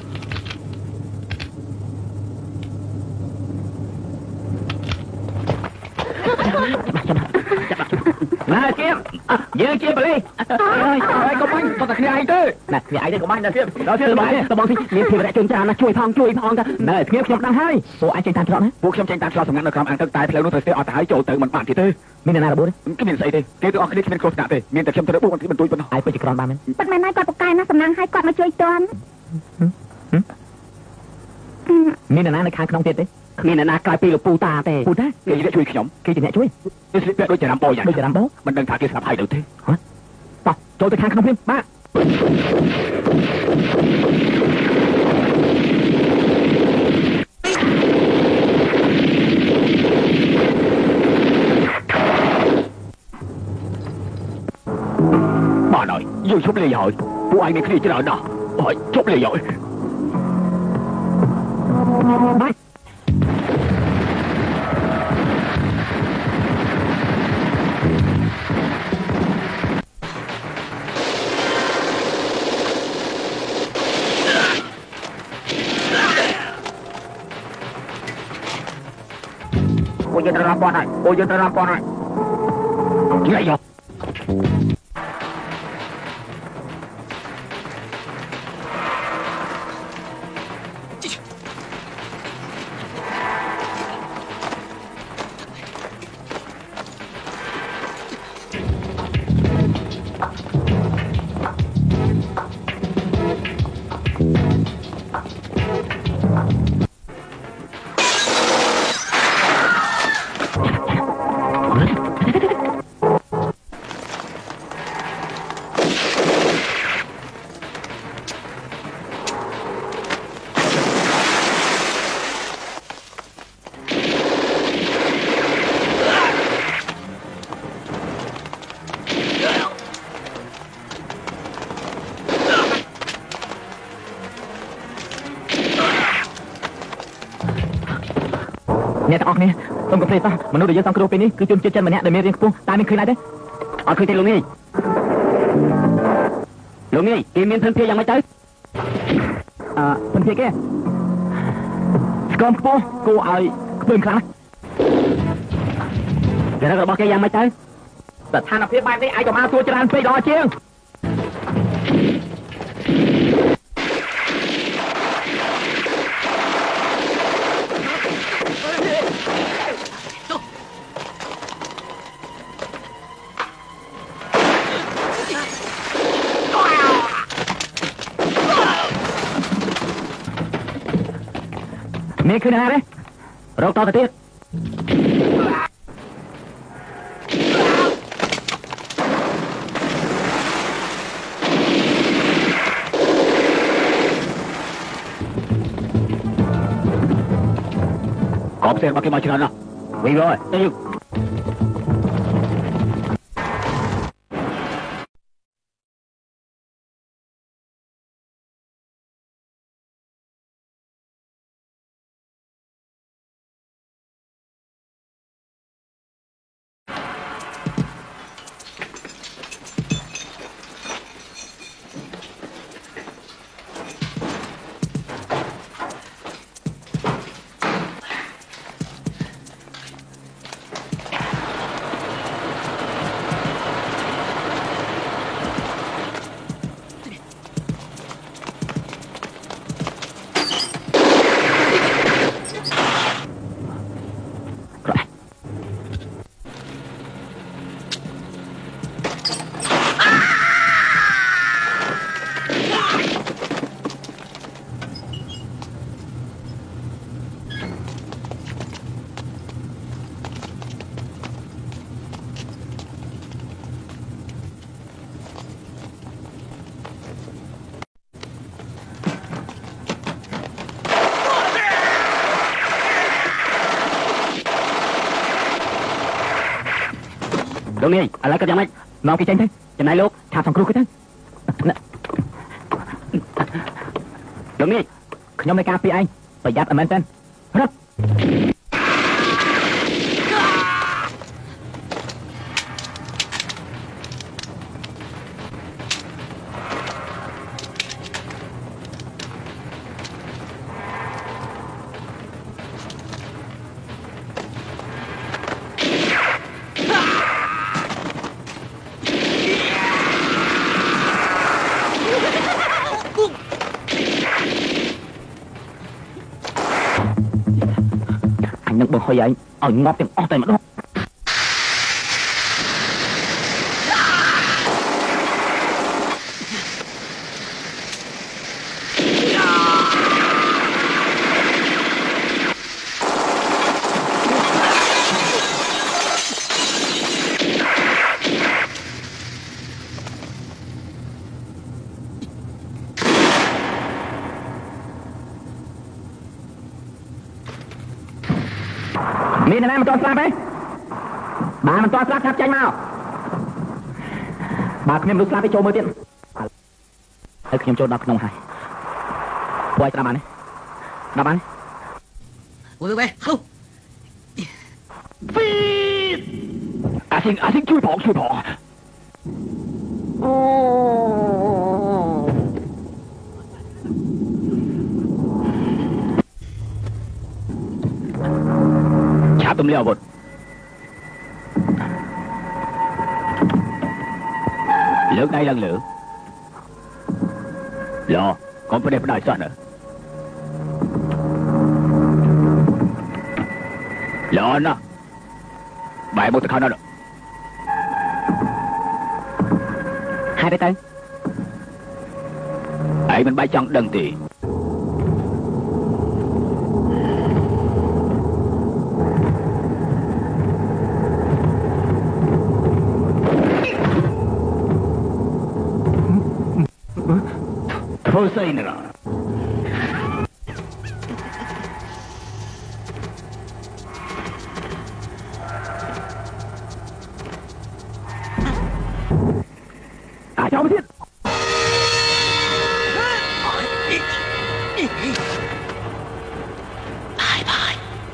ណាជាយើងជាប៉ូលីសអើយហើយកុំបាញ់ទៅតែគ្នាឯងទៅណាគ្នាឯងទៅកុំបាញ់ដល់ទៀតដល់ទៀតបងតបងស៊ីមានភាពរយៈជនច្រើនណាស់ជួយផងជួយផងទៅណែគ្នាខ្ញុំដឹងហើយពួកឯងចេញតាមច្រកណាពួកខ្ញុំចេញតាមច្រកសម្ងាត់នៅក្រោមអង្គទឹកតែផ្លូវនោះទៅស្ទើរអត់ទៅហើយចូលទៅមិនបានទៀតទេមានណារបួសគ្មានស្អីទេគេទាំងអស់គ្នាគ្មានគ្រោះថ្នាក់ទេមានតែខ្ញុំត្រូវបួសបន្តិចបន្តួចប៉ុណ្ណោះហើយពេជ្រក្រនបានមែនប៉ិតមែនណាគាត់ប្រកែណាសំណាងឲ្យគាត់មកជួយតន់មានណានៅខាងក្នុងទៀតទេគ្មានណាក្រៅពីលោកពូតាទេពូតាគេនិយាយជួយខ្ញុំគេជាអ្នកជួយគេស្លៀកពាក់ដូចជារ៉ាំបូយ៉ាងដូចជារ៉ាំបូមិនដឹងថាគេស្លាប់ហើយទៅទេហ៎តោះចូលទៅខាងក្នុងភ្លាមបាទបានហើយយើងជប់លេងហើយពួកឯងមានគ្នាច្រើនណាស់ហើយជប់លេងហើយបាទអូយើងត្រូវរំពាន់ហើយអូយើងត្រូវរំពាន់ហើយឆ្លៃយកអ្នកទាំងអស់គ្នាសូមកុំភ្លេចសោះមនុស្សដែលយើងសង្គ្រោះពេលនេះគឺជនជាតិចិនម្នាក់ដែលមានរាងខ្ពស់តែមានឃើញដែរទេអត់ឃើញទេលោកនាយលោកនាយគេមានធនធានយ៉ាងម៉េចទៅអឺធនធានគេស្គមខ្ពស់គួរឲ្យខ្ពើមខ្លាំងចរិតរបស់គេយ៉ាងម៉េចទៅស្ថានភាពបែបនេះអាចកំអាលទួច្រើនពេកដល់ជាងមានឃើញណាទេរកតទៅទៀតកបផ្សេងរបស់គេមកច្រើនណាស់វិញហើយទៅលោកនាយឥឡូវគាត់យ៉ាងម៉េចមកគេចេញទៅចំណាយលោកថាសង្គ្រោះគេទៅលោកនាយខ្ញុំនៅការពីឯងប្រយ័ត្នអមែនទេរត់នឹងបង្ហុយឯងឲ្យងាប់ទាំងអស់តែម្ដងមានណាមិនតស្លាប់ទេបាទមិនតស្លាប់ឆាប់ចាញ់មកបាទខ្ញុំមិនស្លាប់ទេចូលមើលទៀតហើយខ្ញុំចូលដល់ក្នុងហើយពួកឯងស្ដាប់បានទេស្ដាប់បានទេអូយបែហៅហ្វីអាស៊ីងអាស៊ីងជួយផងជួយផងអូឆាប់ទម្លាក់អាវុធលើកដៃឡើងលើឡកុំប្រទេសផ្ដាច់សោះណាឡណាបែរមកទៅខាងនោះហើយទៅឯងមិនបែរចង់ដឹងទេធ្វើស្អីណាអាចមកទៀតបាយបាយ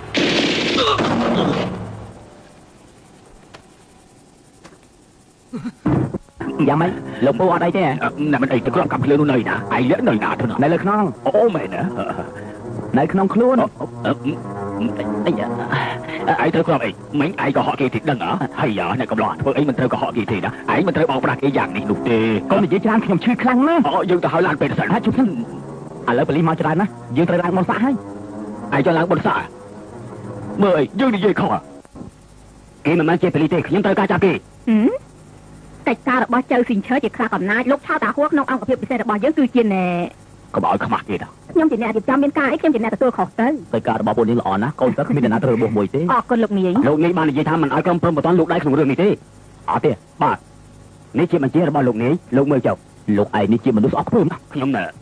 យ៉ាងម៉េចលោកពូអត់អីទេណាមិនអីទៅគ្រាប់កាប់ភ្លើងនោះនៅណាឯងលាក់នៅណាទៅនៅលើខ្នងអូមែនណានៅក្នុងខ្លួនអីឯងត្រូវគ្រាប់អីមិញឯងក៏ហក់គេទីដឹងហ៎ហើយយ៉ាអ្នកកំឡោះធ្វើអីមិនត្រូវក៏ហក់គេទីណាឯងមិនត្រូវបោកប្រាស់គេយ៉ាងនេះនោះទេកុំនិយាយច្រើនខ្ញុំឈឺខ្លាំងណាស់អូយើងទៅហើយឡើងពេទ្យសិនណាជួបខ្ញុំឥឡូវប៉ូលីសមកច្រើនណាស់យើងត្រូវឡើងបនសាក់ហើយឯងចង់ឡើងបនសាក់មើលអីយើងនិយាយខុសគេមិនមែនជាប៉ូលីសទេខ្ញុំត្រូវការចាប់គេកិច្ចការរបស់ចៅស៊ីងឈើជាខ្លាកំណាចលោកឆោតតាហួរក្នុងអង្គភាពពិសេសរបស់យើងគឺជាណែកុំឲ្យខ្មាស់គេដល់ខ្ញុំជាអ្នករៀបចំមានការអីខ្ញុំជាអ្នកទទួលខុសទៅកិច្ចការរបស់ពួកនាងល្អណាស់កូនទៅគ្មានអ្នកណាត្រូវរបួសមួយទេអរគុណលោកនាយលោកនាយបាននិយាយថាមិនឲ្យក្រុមព្រំបតនលោកដៃក្នុងរឿងនេះទេអត់ទេបាទនេះជាបញ្ជារបស់លោកនាយលោកមើលចុះលោកឯងនេះជាមនុស្សស្អប់ខ្ពើមណាស់ខ្ញុំណែ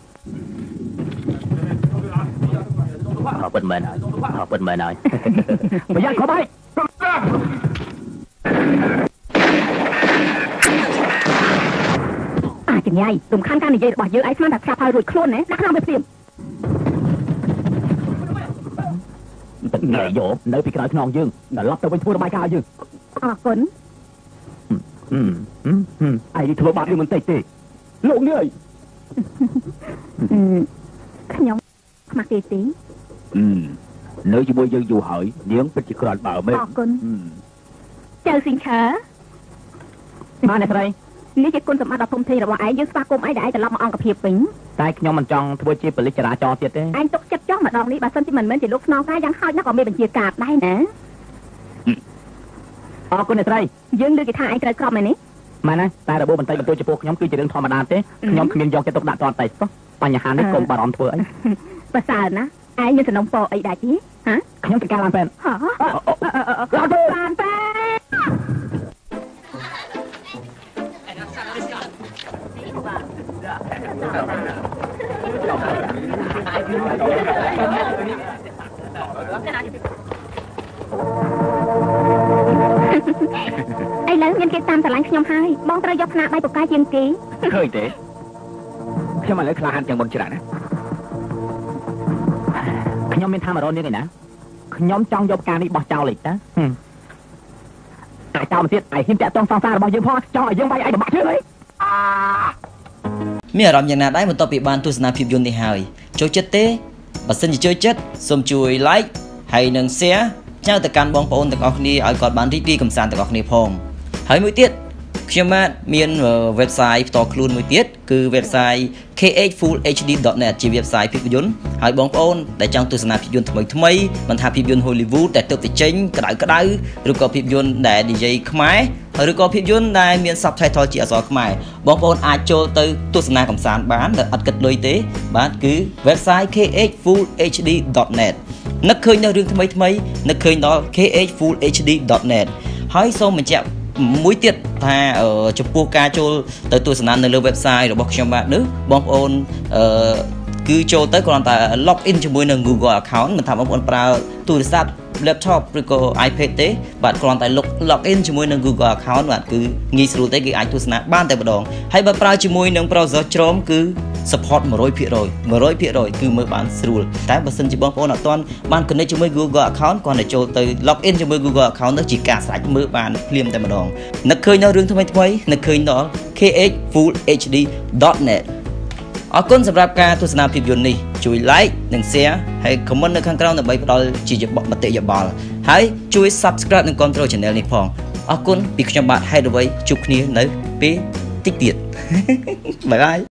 អរពិតមែនហើយអរពិតមែនហើយប្រយ័ត្នខំហើយអាចញ៉ៃរំខានការនិយាយរបស់យើងឯងស្មានតែស្រាប់ហើយរួចខ្លួនណាដាក់ក្នុងវាព្រាមទឹកញ៉ៃយកនៅពីក្រោយខ្នងយើងដល់ឡប់ទៅវិញធ្វើរបាយការណ៍យើងអរគុណហឹមហឹមឯងធ្វើបាបយើងមិនតិចទេលោកនេះខ្ញុំខ្មាស់ទេទេនៅជាមួយយើងយូរហើយនាងពិតជាក្រាន់បើមែនអរគុណចៅស៊ីងឈើបានទេស្រីនេះជាគុណសម្បត្តិដ៏ធំធេងរបស់ឯងយើងស្វាគមន៍ឯងដែលឯងត្រឡប់មកអង្គភាពវិញតែខ្ញុំមិនចង់ធ្វើជាប៉ូលីសចរាចរណ៍ទៀតទេឯងទុកចិត្តចង់ម្ដងនេះបើសិនជាមិនមែនជាលោកស្នងការយ៉ាងហោចណាស់ក៏មានបញ្ជាការដែរណាអរគុណអ្នកស្រីយើងលើកគេថាឯងត្រូវក្រប់មែនទេមែនណាតែរបបបន្តិចបន្តួចចំពោះខ្ញុំគឺជារឿងធម្មតាទេខ្ញុំគ្មានយកចិត្តទុកដាក់តតែសោះបញ្ហានេះកុំបារម្ភធ្វើអីប្រសើរណាឯងមានសំណុំពរអីដែរទេហ៎ខ្ញុំត្រូវការឡើងពេនហ៎ឡើងពេនឡើងពេនឥឡូវមានគេតាមស្រឡាញ់ខ្ញុំហើយបងត្រូវយកផ្នែកដៃពូកែជាងគេឃើញទេខ្ញុំឥឡូវក្លាហានជាងមុនច្រើនណាខ្ញុំមានថាមករកនាងឯណាខ្ញុំចង់យកការនេះបោះចោលលេចតាតែចោលមកទៀតឯងហ៊ានតាក់ទងសង្សាររបស់យើងផងចង់ឲ្យយើងវាយឯងបាក់ជឿអីមានអារម្មណ៍យ៉ាងណាដែរបន្ទាប់ពីបានទស្សនាភាពយន្តនេះហើយចូលចិត្តទេបើសិនជាចូលចិត្តសូមជួយ like ហើយនិង share ចែកទៅកាន់បងប្អូនទាំងអស់គ្នាឲ្យគាត់បានរីករាយកម្សាន្តទាំងអស់គ្នាផងហើយមួយទៀតខ្ញុំបាទមាន website ផ្ទាល់ខ្លួនមួយទៀតគឺ website k h full h d dot net ជា website ភាពយន្តហើយបងប្អូនដែលចង់ទស្សនាភាពយន្តថ្មីថ្មីមិនថាភាពយន្ត Hollywood ដែលទើបតែចេញក្តៅក្តៅឬក៏ភាពយន្តដែលនិយាយខ្មែរឬក៏ភាពយន្តដែលមាន subtitle ជាអក្សរខ្មែរបងប្អូនអាចចូលទៅទស្សនាកម្សាន្តបានដែលអត់គិតលុយទេបាទគឺ website k h full h d dot net នឹកឃើញនៅរឿងថ្មីថ្មីនឹកឃើញដល់ k h full h d dot net ហើយសូមបញ្ជាក់មួយទៀតថាចំពោះការចូលទៅទស្សនានៅលើ website របស់ខ្ញុំបាទនេះបងប្អូនអឺគឺចូលទៅគ្រាន់តែ log in ជាមួយនឹង Google account មិនថាបងប្អូនប្រើទូរស័ព្ទ laptop ឬក៏ iPad ទេបាទគ្រាន់តែ log in ជាមួយនឹង Google account បាទគឺងាយស្រួលទេគឺអាចទស្សនាបានតែម្ដងហើយបើប្រើជាមួយនឹង browser Chrome គឺ support 100% 100% គឺមើលបានស្រួលតែបើសិនជាបងប្អូនអត់ទាន់បាន connect ជាមួយ Google account គ្រាន់តែចូលទៅ log in ជាមួយ Google account ទៅជាការស្រេចមើលបានភ្លាមតែម្ដងនឹកឃើញដល់រឿងថ្មីថ្មីនឹកឃើញដល់ k h full h d dot net អរគុណសម្រាប់ការទស្សនាភាពយន្តនេះជួយ like និង share ហើយ comment នៅខាងក្រោមដើម្បីផ្ដល់ជាមតិយោបល់ហើយជួយ subscribe និង control channel នេះផងអរគុណពីខ្ញុំបាទហេតុអ្វីជួបគ្នានៅពេលតិចទៀតបាយបាយ